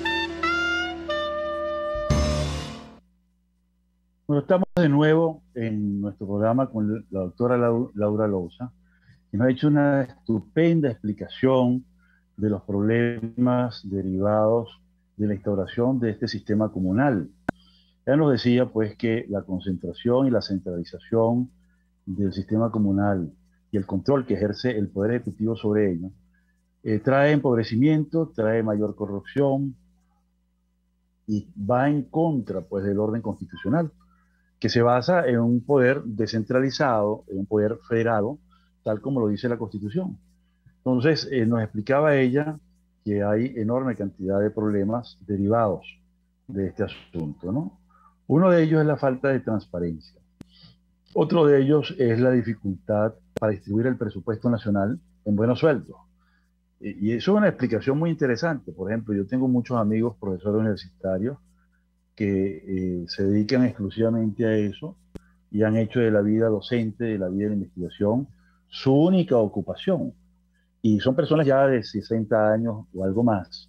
Bueno, estamos de nuevo en nuestro programa con la doctora Laura Lousa, que nos ha hecho una estupenda explicación de los problemas derivados de la instauración de este sistema comunal. Ella nos decía pues que la concentración y la centralización del sistema comunal y el control que ejerce el Poder Ejecutivo sobre ello, eh, trae empobrecimiento, trae mayor corrupción y va en contra pues, del orden constitucional, que se basa en un poder descentralizado, en un poder federado, tal como lo dice la Constitución. Entonces, eh, nos explicaba ella que hay enorme cantidad de problemas derivados de este asunto, ¿no? Uno de ellos es la falta de transparencia. Otro de ellos es la dificultad para distribuir el presupuesto nacional en buenos sueldos. Y eso es una explicación muy interesante. Por ejemplo, yo tengo muchos amigos profesores universitarios que eh, se dedican exclusivamente a eso y han hecho de la vida docente, de la vida de investigación, su única ocupación. Y son personas ya de sesenta años o algo más.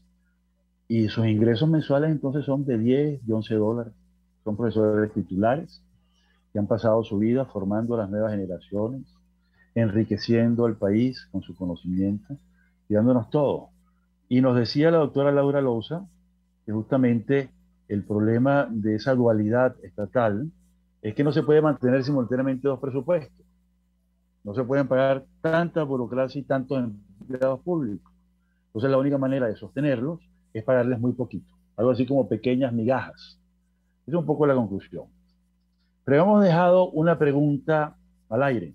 Y sus ingresos mensuales entonces son de diez, de once dólares. Son profesores titulares que han pasado su vida formando a las nuevas generaciones, enriqueciendo al país con su conocimiento y dándonos todo. Y nos decía la doctora Laura Lousa que justamente el problema de esa dualidad estatal es que no se puede mantener simultáneamente dos presupuestos. No se pueden pagar tanta burocracia y tantos empleados públicos. Entonces la única manera de sostenerlos es pagarles muy poquito, algo así como pequeñas migajas. Esa es un poco la conclusión. Pero hemos dejado una pregunta al aire.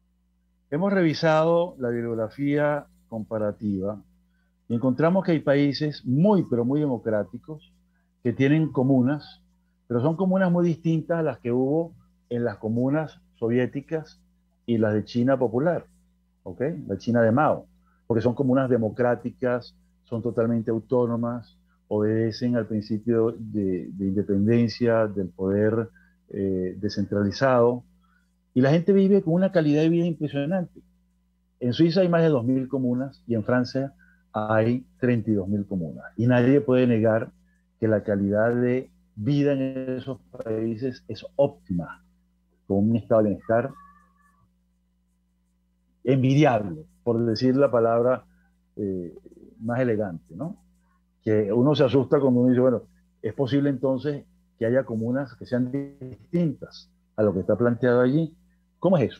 Hemos revisado la bibliografía comparativa y encontramos que hay países muy, pero muy democráticos que tienen comunas, pero son comunas muy distintas a las que hubo en las comunas soviéticas y las de China popular, ¿ok? La China de Mao, porque son comunas democráticas, son totalmente autónomas, obedecen al principio de, de independencia, del poder eh, descentralizado, y la gente vive con una calidad de vida impresionante. En Suiza hay más de dos mil comunas y en Francia hay treinta y dos mil comunas. Y nadie puede negar que la calidad de vida en esos países es óptima, con un estado de bienestar envidiable, por decir la palabra eh, más elegante, ¿no? Que uno se asusta cuando uno dice, bueno, es posible entonces que haya comunas que sean distintas a lo que está planteado allí. ¿Cómo es eso?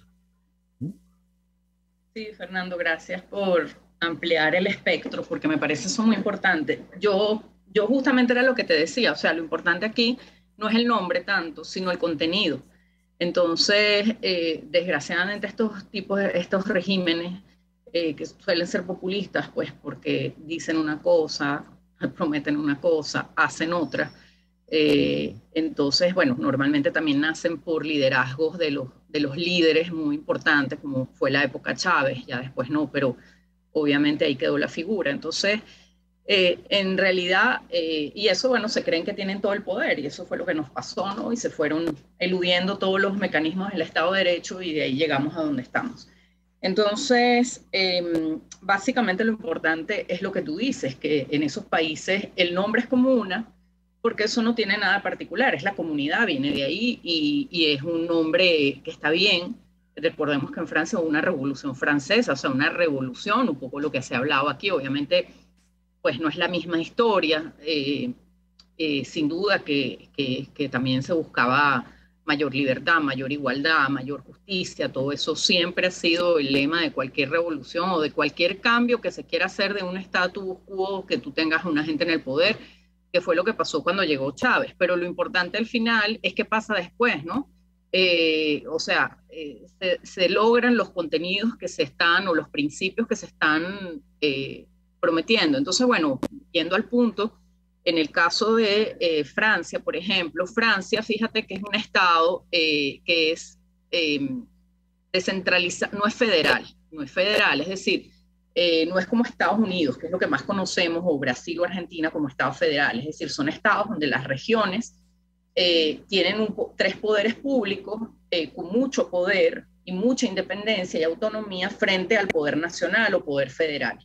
Sí, Fernando, gracias por ampliar el espectro, porque me parece eso muy importante. Yo, yo justamente era lo que te decía, o sea, lo importante aquí no es el nombre tanto, sino el contenido. Entonces, eh, desgraciadamente estos tipos, de, estos regímenes eh, que suelen ser populistas, pues porque dicen una cosa, prometen una cosa, hacen otra. Eh, entonces, bueno, normalmente también nacen por liderazgos de los, de los líderes muy importantes, como fue la época Chávez, ya después no, pero obviamente ahí quedó la figura. Entonces, eh, en realidad, eh, y eso, bueno, se creen que tienen todo el poder, y eso fue lo que nos pasó, ¿no? Y se fueron eludiendo todos los mecanismos del Estado de Derecho, y de ahí llegamos a donde estamos. Entonces, eh, básicamente lo importante es lo que tú dices, que en esos países el nombre es comuna, porque eso no tiene nada particular, es la comunidad, viene de ahí, y, y es un nombre que está bien. Recordemos que en Francia hubo una revolución francesa, o sea, una revolución, un poco lo que se ha hablado aquí, obviamente, pues no es la misma historia, eh, eh, sin duda que, que, que también se buscaba mayor libertad, mayor igualdad, mayor justicia, todo eso siempre ha sido el lema de cualquier revolución o de cualquier cambio que se quiera hacer de un status quo, que tú tengas a una gente en el poder, que fue lo que pasó cuando llegó Chávez. Pero lo importante al final es qué pasa después, ¿no? eh, o sea, eh, se, se logran los contenidos que se están, o los principios que se están eh, prometiendo. Entonces, bueno, yendo al punto, en el caso de eh, Francia, por ejemplo, Francia, fíjate que es un estado eh, que es eh, descentralizado, no es federal, no es federal, es decir, eh, no es como Estados Unidos, que es lo que más conocemos, o Brasil o Argentina como estados federales, es decir, son estados donde las regiones eh, tienen un, tres poderes públicos eh, con mucho poder y mucha independencia y autonomía frente al poder nacional o poder federal.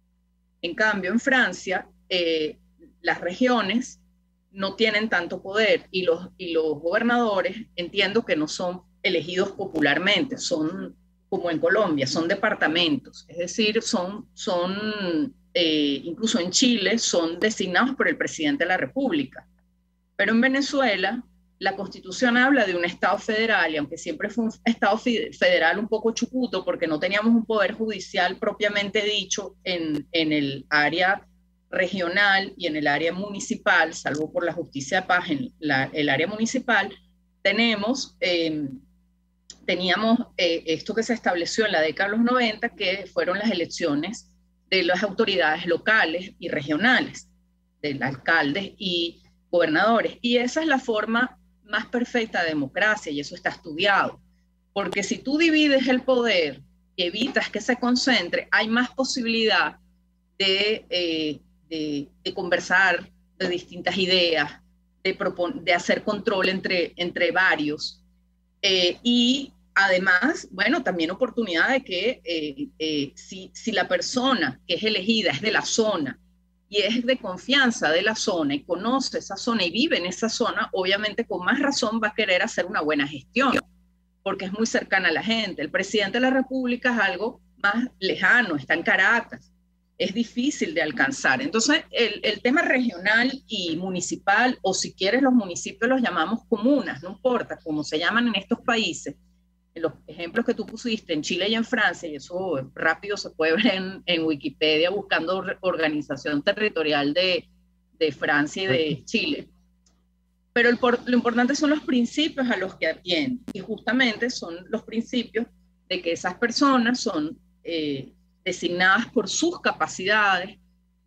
En cambio, en Francia, eh, las regiones no tienen tanto poder y los, y los gobernadores, entiendo que no son elegidos popularmente, son como en Colombia, son departamentos, es decir, son, son eh, incluso en Chile, son designados por el presidente de la República. Pero en Venezuela, la Constitución habla de un Estado federal, y aunque siempre fue un Estado federal un poco chucuto, porque no teníamos un poder judicial propiamente dicho en, en el área regional y en el área municipal, salvo por la justicia de paz en la, el área municipal, tenemos, eh, teníamos eh, esto que se estableció en la década de los noventa, que fueron las elecciones de las autoridades locales y regionales, de alcaldes y gobernadores. Y esa es la forma más perfecta de democracia, y eso está estudiado. Porque si tú divides el poder y evitas que se concentre, hay más posibilidad de... Eh, De, de conversar de distintas ideas, de, propon, de hacer control entre, entre varios, eh, y además, bueno, también oportunidad de que eh, eh, si, si la persona que es elegida es de la zona y es de confianza de la zona y conoce esa zona y vive en esa zona, obviamente con más razón va a querer hacer una buena gestión, porque es muy cercana a la gente. El presidente de la República es algo más lejano, está en Caracas, es difícil de alcanzar. Entonces, el, el tema regional y municipal, o si quieres los municipios los llamamos comunas, no importa cómo se llaman en estos países, en los ejemplos que tú pusiste en Chile y en Francia, y eso rápido se puede ver en, en Wikipedia buscando organización territorial de, de Francia y de Chile. Pero el, lo importante son los principios a los que atienden, y justamente son los principios de que esas personas son... Eh, designadas por sus capacidades,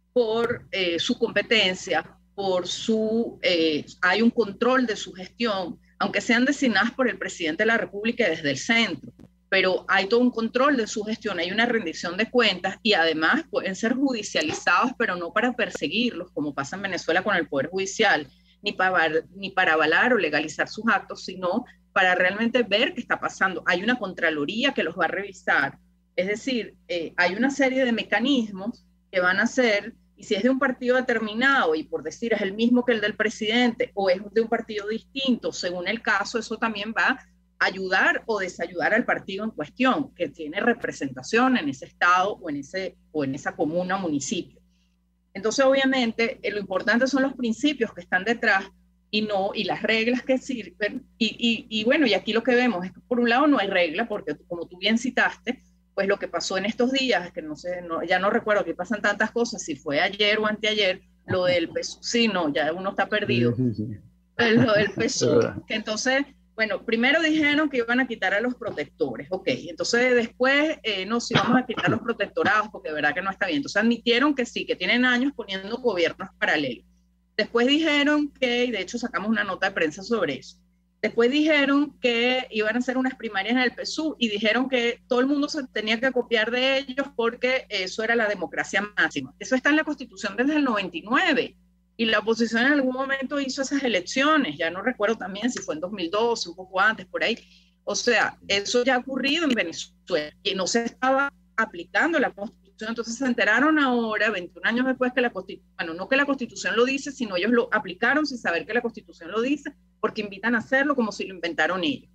por eh, su competencia, por su, eh, hay un control de su gestión, aunque sean designadas por el presidente de la República desde el centro, pero hay todo un control de su gestión, hay una rendición de cuentas, y además pueden ser judicializados, pero no para perseguirlos, como pasa en Venezuela con el Poder Judicial, ni para, ni para avalar o legalizar sus actos, sino para realmente ver qué está pasando. Hay una Contraloría que los va a revisar. Es decir, eh, hay una serie de mecanismos que van a ser, y si es de un partido determinado, y por decir es el mismo que el del presidente, o es de un partido distinto, según el caso, eso también va a ayudar o desayudar al partido en cuestión, que tiene representación en ese estado o en, ese, o en esa comuna o municipio. Entonces, obviamente, eh, lo importante son los principios que están detrás, y no, y las reglas que sirven, y, y, y bueno, y aquí lo que vemos es que por un lado no hay regla, porque como tú bien citaste, pues lo que pasó en estos días, que no sé, no, ya no recuerdo que pasan tantas cosas, si fue ayer o anteayer, lo del P S U V, sí, no, ya uno está perdido, sí, sí, sí. Lo del P S U V, que entonces, bueno, primero dijeron que iban a quitar a los protectores, ok, entonces después, eh, no, si vamos a quitar los protectorados, porque de verdad que no está bien, entonces admitieron que sí, que tienen años poniendo gobiernos paralelos, después dijeron que, y de hecho sacamos una nota de prensa sobre eso, después dijeron que iban a hacer unas primarias en el P S U V y dijeron que todo el mundo se tenía que copiar de ellos porque eso era la democracia máxima. Eso está en la Constitución desde el noventa y nueve y la oposición en algún momento hizo esas elecciones, ya no recuerdo también si fue en dos mil doce, un poco antes, por ahí. O sea, eso ya ha ocurrido en Venezuela y no se estaba aplicando la Constitución, entonces se enteraron ahora, veintiún años después, que la Constitución, bueno, no que la Constitución lo dice, sino ellos lo aplicaron sin saber que la Constitución lo dice, porque invitan a hacerlo como si lo inventaron ellos.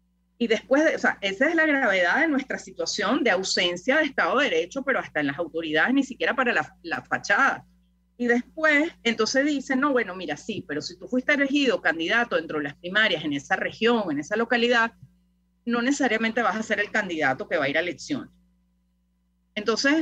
Y después, de, o sea, esa es la gravedad de nuestra situación de ausencia de Estado de Derecho, pero hasta en las autoridades, ni siquiera para la, la fachada. Y después, entonces dicen, no, bueno, mira, sí, pero si tú fuiste elegido candidato dentro de las primarias en esa región, en esa localidad, no necesariamente vas a ser el candidato que va a ir a elecciones. Entonces,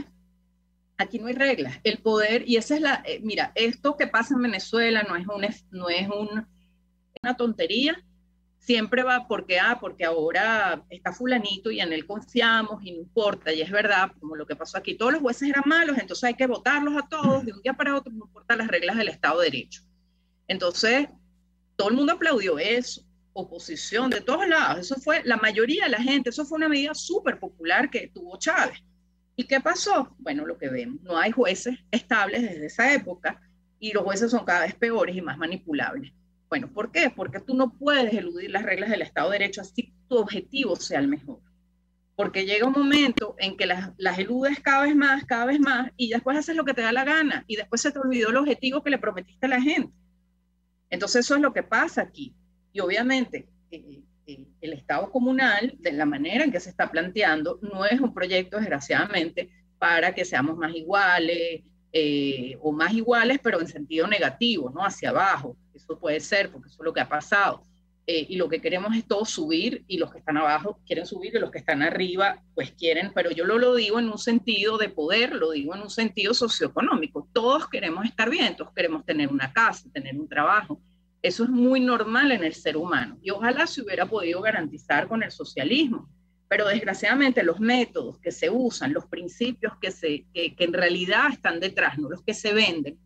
aquí no hay reglas. El poder, y esa es la, eh, mira, esto que pasa en Venezuela no es, un, no es un, una tontería, siempre va porque, ah, porque ahora está fulanito y en él confiamos y no importa, y es verdad, como lo que pasó aquí, todos los jueces eran malos, entonces hay que votarlos a todos de un día para otro, no importa las reglas del Estado de Derecho. Entonces, todo el mundo aplaudió eso, oposición de todos lados, eso fue la mayoría de la gente, eso fue una medida súper popular que tuvo Chávez. ¿Y qué pasó? Bueno, lo que vemos, no hay jueces estables desde esa época y los jueces son cada vez peores y más manipulables. Bueno, ¿por qué? Porque tú no puedes eludir las reglas del Estado de Derecho así tu objetivo sea el mejor. Porque llega un momento en que las, las eludes cada vez más, cada vez más, y después haces lo que te da la gana, y después se te olvidó el objetivo que le prometiste a la gente. Entonces eso es lo que pasa aquí. Y obviamente eh, eh, el Estado comunal, de la manera en que se está planteando, no es un proyecto, desgraciadamente, para que seamos más iguales, eh, o más iguales, pero en sentido negativo, ¿no? Hacia abajo. Eso puede ser, porque eso es lo que ha pasado. Eh, y lo que queremos es todos subir, y los que están abajo quieren subir, y los que están arriba, pues quieren, pero yo lo, lo digo en un sentido de poder, lo digo en un sentido socioeconómico. Todos queremos estar bien, todos queremos tener una casa, tener un trabajo. Eso es muy normal en el ser humano, y ojalá se hubiera podido garantizar con el socialismo. Pero desgraciadamente los métodos que se usan, los principios que, se, que, que en realidad están detrás, no los que se venden,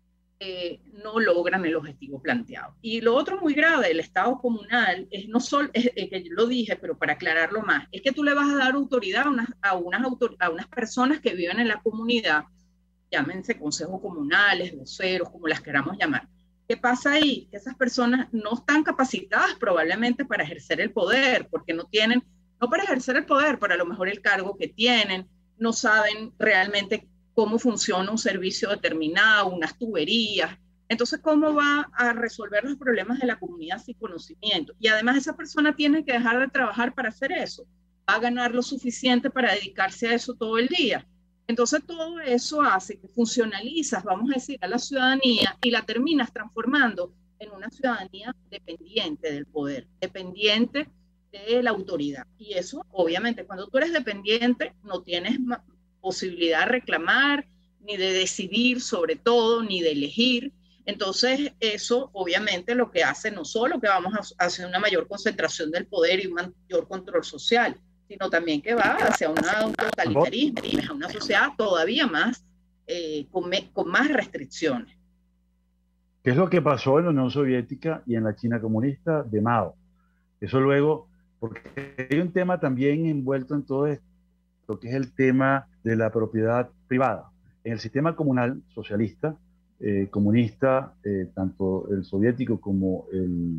eh, no logran el objetivo planteado. Y lo otro muy grave del Estado comunal es no solo, es, es que yo lo dije, pero para aclararlo más, es que tú le vas a dar autoridad a unas, a unas, autor, a unas personas que viven en la comunidad, llámense consejos comunales, voceros, como las queramos llamar. ¿Qué pasa ahí? Que esas personas no están capacitadas probablemente para ejercer el poder, porque no tienen, no para ejercer el poder, pero a lo mejor el cargo que tienen, no saben realmente cómo funciona un servicio determinado, unas tuberías. Entonces, ¿cómo va a resolver los problemas de la comunidad sin conocimiento? Y además esa persona tiene que dejar de trabajar para hacer eso. Va a ganar lo suficiente para dedicarse a eso todo el día. Entonces, todo eso hace que funcionalizas, vamos a decir, a la ciudadanía y la terminas transformando en una ciudadanía dependiente del poder, dependiente de la autoridad. Y eso, obviamente, cuando tú eres dependiente, no tienes posibilidad de reclamar, ni de decidir sobre todo, ni de elegir. Entonces, eso obviamente lo que hace no solo que vamos a hacer una mayor concentración del poder y un mayor control social, sino también que va hacia un totalitarismo, a una sociedad todavía más, eh, con, me, con más restricciones. ¿Qué es lo que pasó en la Unión Soviética y en la China comunista de Mao? Eso luego, porque hay un tema también envuelto en todo esto, que es el tema de la propiedad privada. En el sistema comunal socialista, eh, comunista, eh, tanto el soviético como el,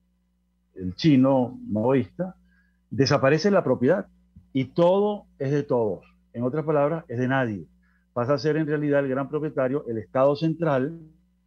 el chino maoísta, desaparece la propiedad y todo es de todos. En otras palabras, es de nadie. Pasa a ser en realidad el gran propietario, el Estado central,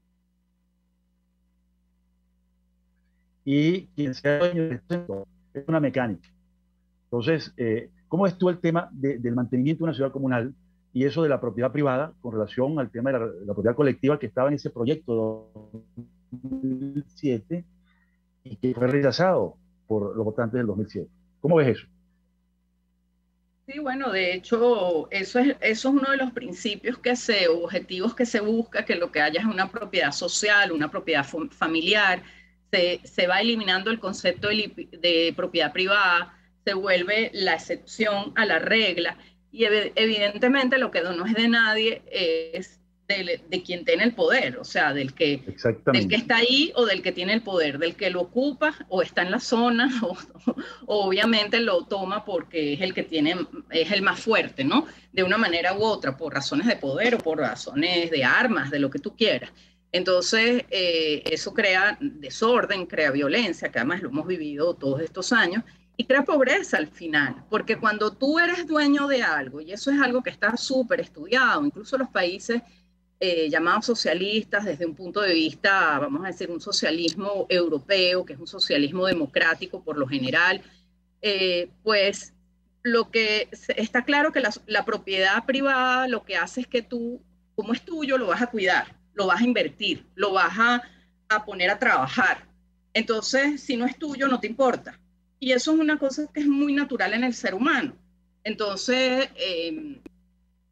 y quien sea dueño de esto es una mecánica. Entonces, eh, ¿cómo ves tú el tema de, del mantenimiento de una ciudad comunal y eso de la propiedad privada con relación al tema de la, la propiedad colectiva que estaba en ese proyecto de dos mil siete y que fue rechazado por los votantes del dos mil siete? ¿Cómo ves eso? Sí, bueno, de hecho, eso es, eso es uno de los principios que se, objetivos que se busca, que lo que haya es una propiedad social, una propiedad familiar, se, se va eliminando el concepto de, de propiedad privada, se vuelve la excepción a la regla, y ev evidentemente lo que no es de nadie es de, de quien tiene el poder, o sea, del que, del que está ahí o del que tiene el poder, del que lo ocupa o está en la zona, o, o obviamente lo toma porque es el que tiene, es el más fuerte, ¿no? De una manera u otra, por razones de poder o por razones de armas, de lo que tú quieras. Entonces, eh, eso crea desorden, crea violencia, que además lo hemos vivido todos estos años, y crea pobreza al final, porque cuando tú eres dueño de algo, y eso es algo que está súper estudiado, incluso los países eh, llamados socialistas desde un punto de vista, vamos a decir, un socialismo europeo, que es un socialismo democrático por lo general, eh, pues lo que está claro que la, la propiedad privada lo que hace es que tú, como es tuyo, lo vas a cuidar, lo vas a invertir, lo vas a, a poner a trabajar. Entonces, si no es tuyo, no te importa. Y eso es una cosa que es muy natural en el ser humano. Entonces, eh,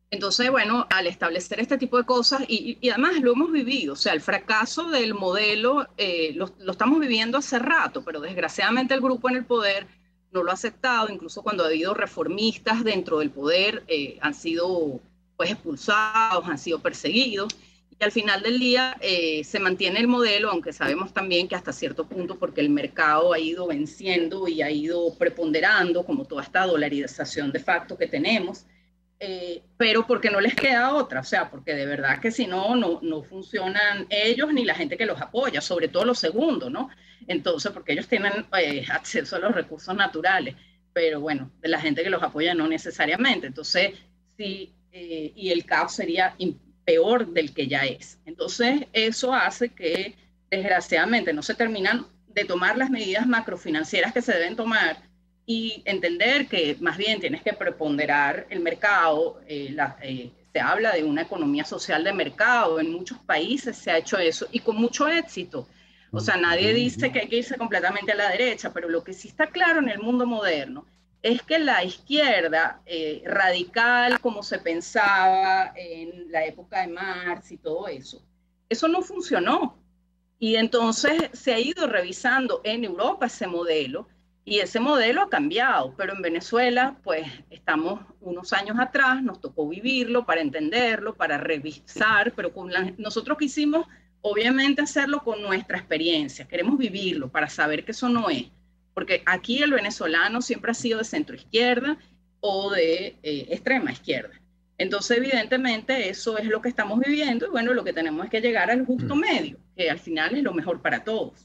Entonces, bueno, al establecer este tipo de cosas, y, y además lo hemos vivido, o sea, el fracaso del modelo eh, lo, lo estamos viviendo hace rato, pero desgraciadamente el grupo en el poder no lo ha aceptado, incluso cuando ha habido reformistas dentro del poder, eh, han sido pues expulsados, han sido perseguidos, y al final del día eh, se mantiene el modelo, aunque sabemos también que hasta cierto punto, porque el mercado ha ido venciendo y ha ido preponderando, como toda esta dolarización de facto que tenemos, eh, pero porque no les queda otra, o sea, porque de verdad que si no, no, no funcionan ellos ni la gente que los apoya, sobre todo los segundos, ¿no? Entonces, porque ellos tienen eh, acceso a los recursos naturales, pero bueno, de la gente que los apoya no necesariamente, entonces sí, eh, y el caos sería peor del que ya es. Entonces, eso hace que desgraciadamente no se terminan de tomar las medidas macrofinancieras que se deben tomar, y entender que más bien tienes que preponderar el mercado. Eh, la, eh, se habla de una economía social de mercado, en muchos países se ha hecho eso y con mucho éxito. O sea, nadie dice que hay que irse completamente a la derecha, pero lo que sí está claro en el mundo moderno es que la izquierda eh, radical, como se pensaba en la época de Marx y todo eso, eso no funcionó. Y entonces se ha ido revisando en Europa ese modelo, y ese modelo ha cambiado, pero en Venezuela, pues estamos unos años atrás, nos tocó vivirlo para entenderlo, para revisar, pero con la, nosotros quisimos obviamente hacerlo con nuestra experiencia, queremos vivirlo para saber que eso no es, porque aquí el venezolano siempre ha sido de centro izquierda o de eh, extrema izquierda. Entonces, evidentemente, eso es lo que estamos viviendo, y bueno, lo que tenemos es que llegar al justo medio, que al final es lo mejor para todos.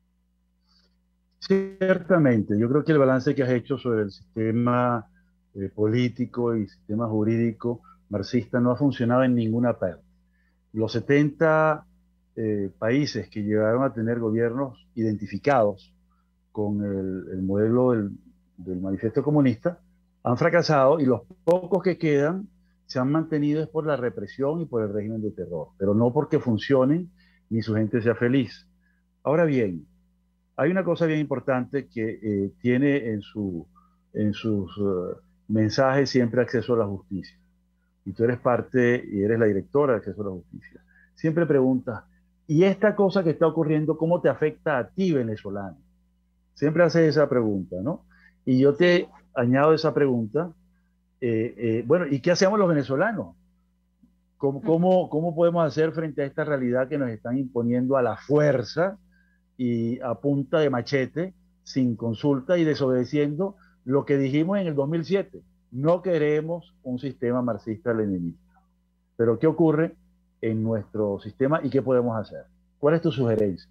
Ciertamente, yo creo que el balance que has hecho sobre el sistema eh, político y sistema jurídico marxista no ha funcionado en ninguna parte. Los setenta eh, países que llegaron a tener gobiernos identificados con el, el modelo del, del manifiesto comunista han fracasado, y los pocos que quedan se han mantenido es por la represión y por el régimen de terror, pero no porque funcionen ni su gente sea feliz. Ahora bien, hay una cosa bien importante que eh, tiene en, su, en sus uh, mensajes siempre acceso a la justicia. Y tú eres parte y eres la directora de acceso a la justicia. Siempre preguntas, ¿y esta cosa que está ocurriendo, cómo te afecta a ti, venezolano? Siempre haces esa pregunta, ¿no? Y yo te añado esa pregunta, eh, eh, bueno, ¿y qué hacemos los venezolanos? ¿Cómo, cómo, ¿Cómo podemos hacer frente a esta realidad que nos están imponiendo a la fuerza y a punta de machete, sin consulta y desobedeciendo lo que dijimos en el dos mil siete? No queremos un sistema marxista-leninista. Pero ¿qué ocurre en nuestro sistema y qué podemos hacer? ¿Cuál es tu sugerencia?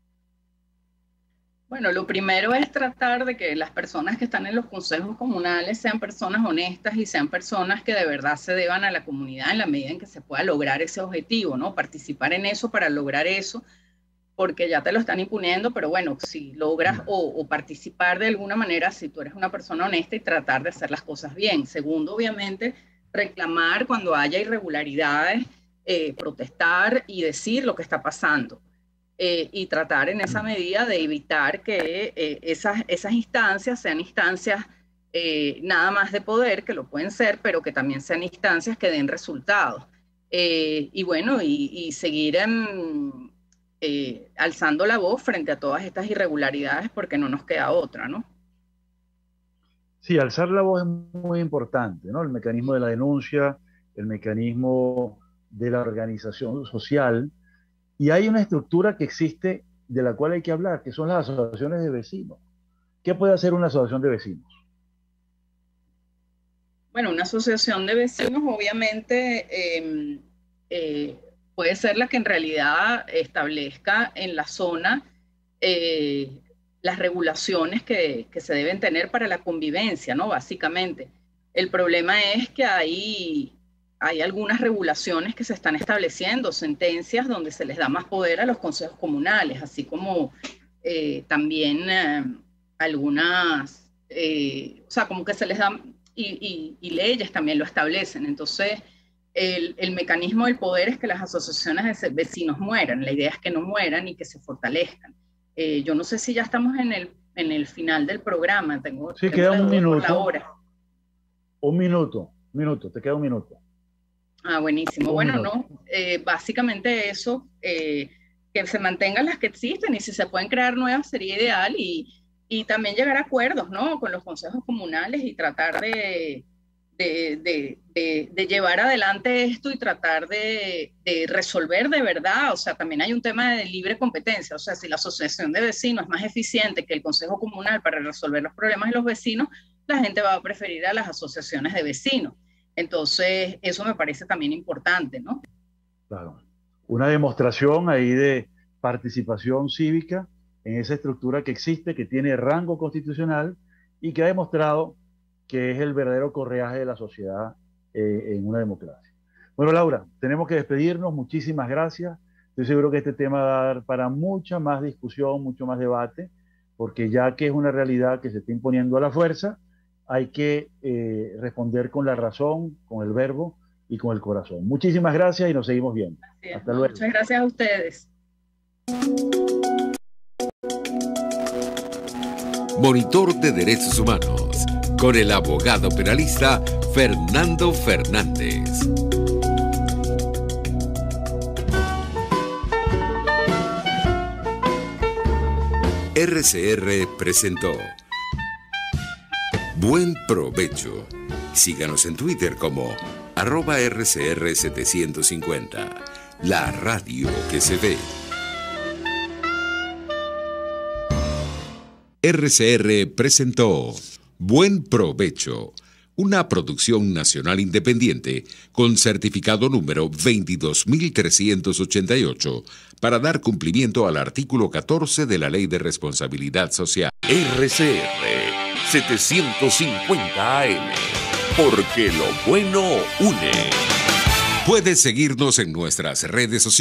Bueno, lo primero es tratar de que las personas que están en los consejos comunales sean personas honestas y sean personas que de verdad se deban a la comunidad en la medida en que se pueda lograr ese objetivo, ¿no? Participar en eso para lograr eso, porque ya te lo están imponiendo, pero bueno, si logras o, o participar de alguna manera, si tú eres una persona honesta, y tratar de hacer las cosas bien. Segundo, obviamente, reclamar cuando haya irregularidades, eh, protestar y decir lo que está pasando. Eh, y tratar en esa medida de evitar que eh, esas, esas instancias sean instancias eh, nada más de poder, que lo pueden ser, pero que también sean instancias que den resultados. Eh, y bueno, y, y seguir en... Eh, alzando la voz frente a todas estas irregularidades, porque no nos queda otra, ¿no? Sí, alzar la voz es muy importante, ¿no? El mecanismo de la denuncia, el mecanismo de la organización social, y hay una estructura que existe de la cual hay que hablar, que son las asociaciones de vecinos. ¿Qué puede hacer una asociación de vecinos? Bueno, una asociación de vecinos, obviamente, eh, eh, puede ser la que en realidad establezca en la zona eh, las regulaciones que, que se deben tener para la convivencia, ¿no? Básicamente. El problema es que hay, hay algunas regulaciones que se están estableciendo, sentencias donde se les da más poder a los consejos comunales, así como eh, también eh, algunas, eh, o sea, como que se les da, y, y, y leyes también lo establecen. Entonces, El, el mecanismo del poder es que las asociaciones de vecinos mueran. La idea es que no mueran y que se fortalezcan. Eh, yo no sé si ya estamos en el, en el final del programa. Tengo, sí, tengo queda un minuto. la hora. Un minuto, un minuto, te queda un minuto. Ah, buenísimo. Bueno, no, eh, básicamente eso, eh, que se mantengan las que existen y si se pueden crear nuevas sería ideal y, y también llegar a acuerdos, ¿no? Con los consejos comunales y tratar de, de, de, de, de llevar adelante esto y tratar de, de resolver de verdad. O sea, también hay un tema de libre competencia. O sea, si la asociación de vecinos es más eficiente que el consejo comunal para resolver los problemas de los vecinos, la gente va a preferir a las asociaciones de vecinos. Entonces, eso me parece también importante, ¿no? Claro. Una demostración ahí de participación cívica en esa estructura que existe, que tiene rango constitucional y que ha demostrado que es el verdadero correaje de la sociedad eh, en una democracia. Bueno, Laura, tenemos que despedirnos. Muchísimas gracias. Estoy seguro que este tema va a dar para mucha más discusión, mucho más debate, porque ya que es una realidad que se está imponiendo a la fuerza, hay que eh, responder con la razón, con el verbo y con el corazón. Muchísimas gracias y nos seguimos viendo. Gracias. Hasta luego. Muchas gracias a ustedes. Monitor de Derechos Humanos, con el abogado penalista Fernando Fernández. R C R presentó Buen Provecho. Síganos en Twitter como arroba R C R setecientos cincuenta, la radio que se ve. R C R presentó Buen Provecho, una producción nacional independiente con certificado número veintidós mil trescientos ochenta y ocho para dar cumplimiento al artículo catorce de la Ley de Responsabilidad Social. R C R setecientos cincuenta A M, porque lo bueno une. Puedes seguirnos en nuestras redes sociales.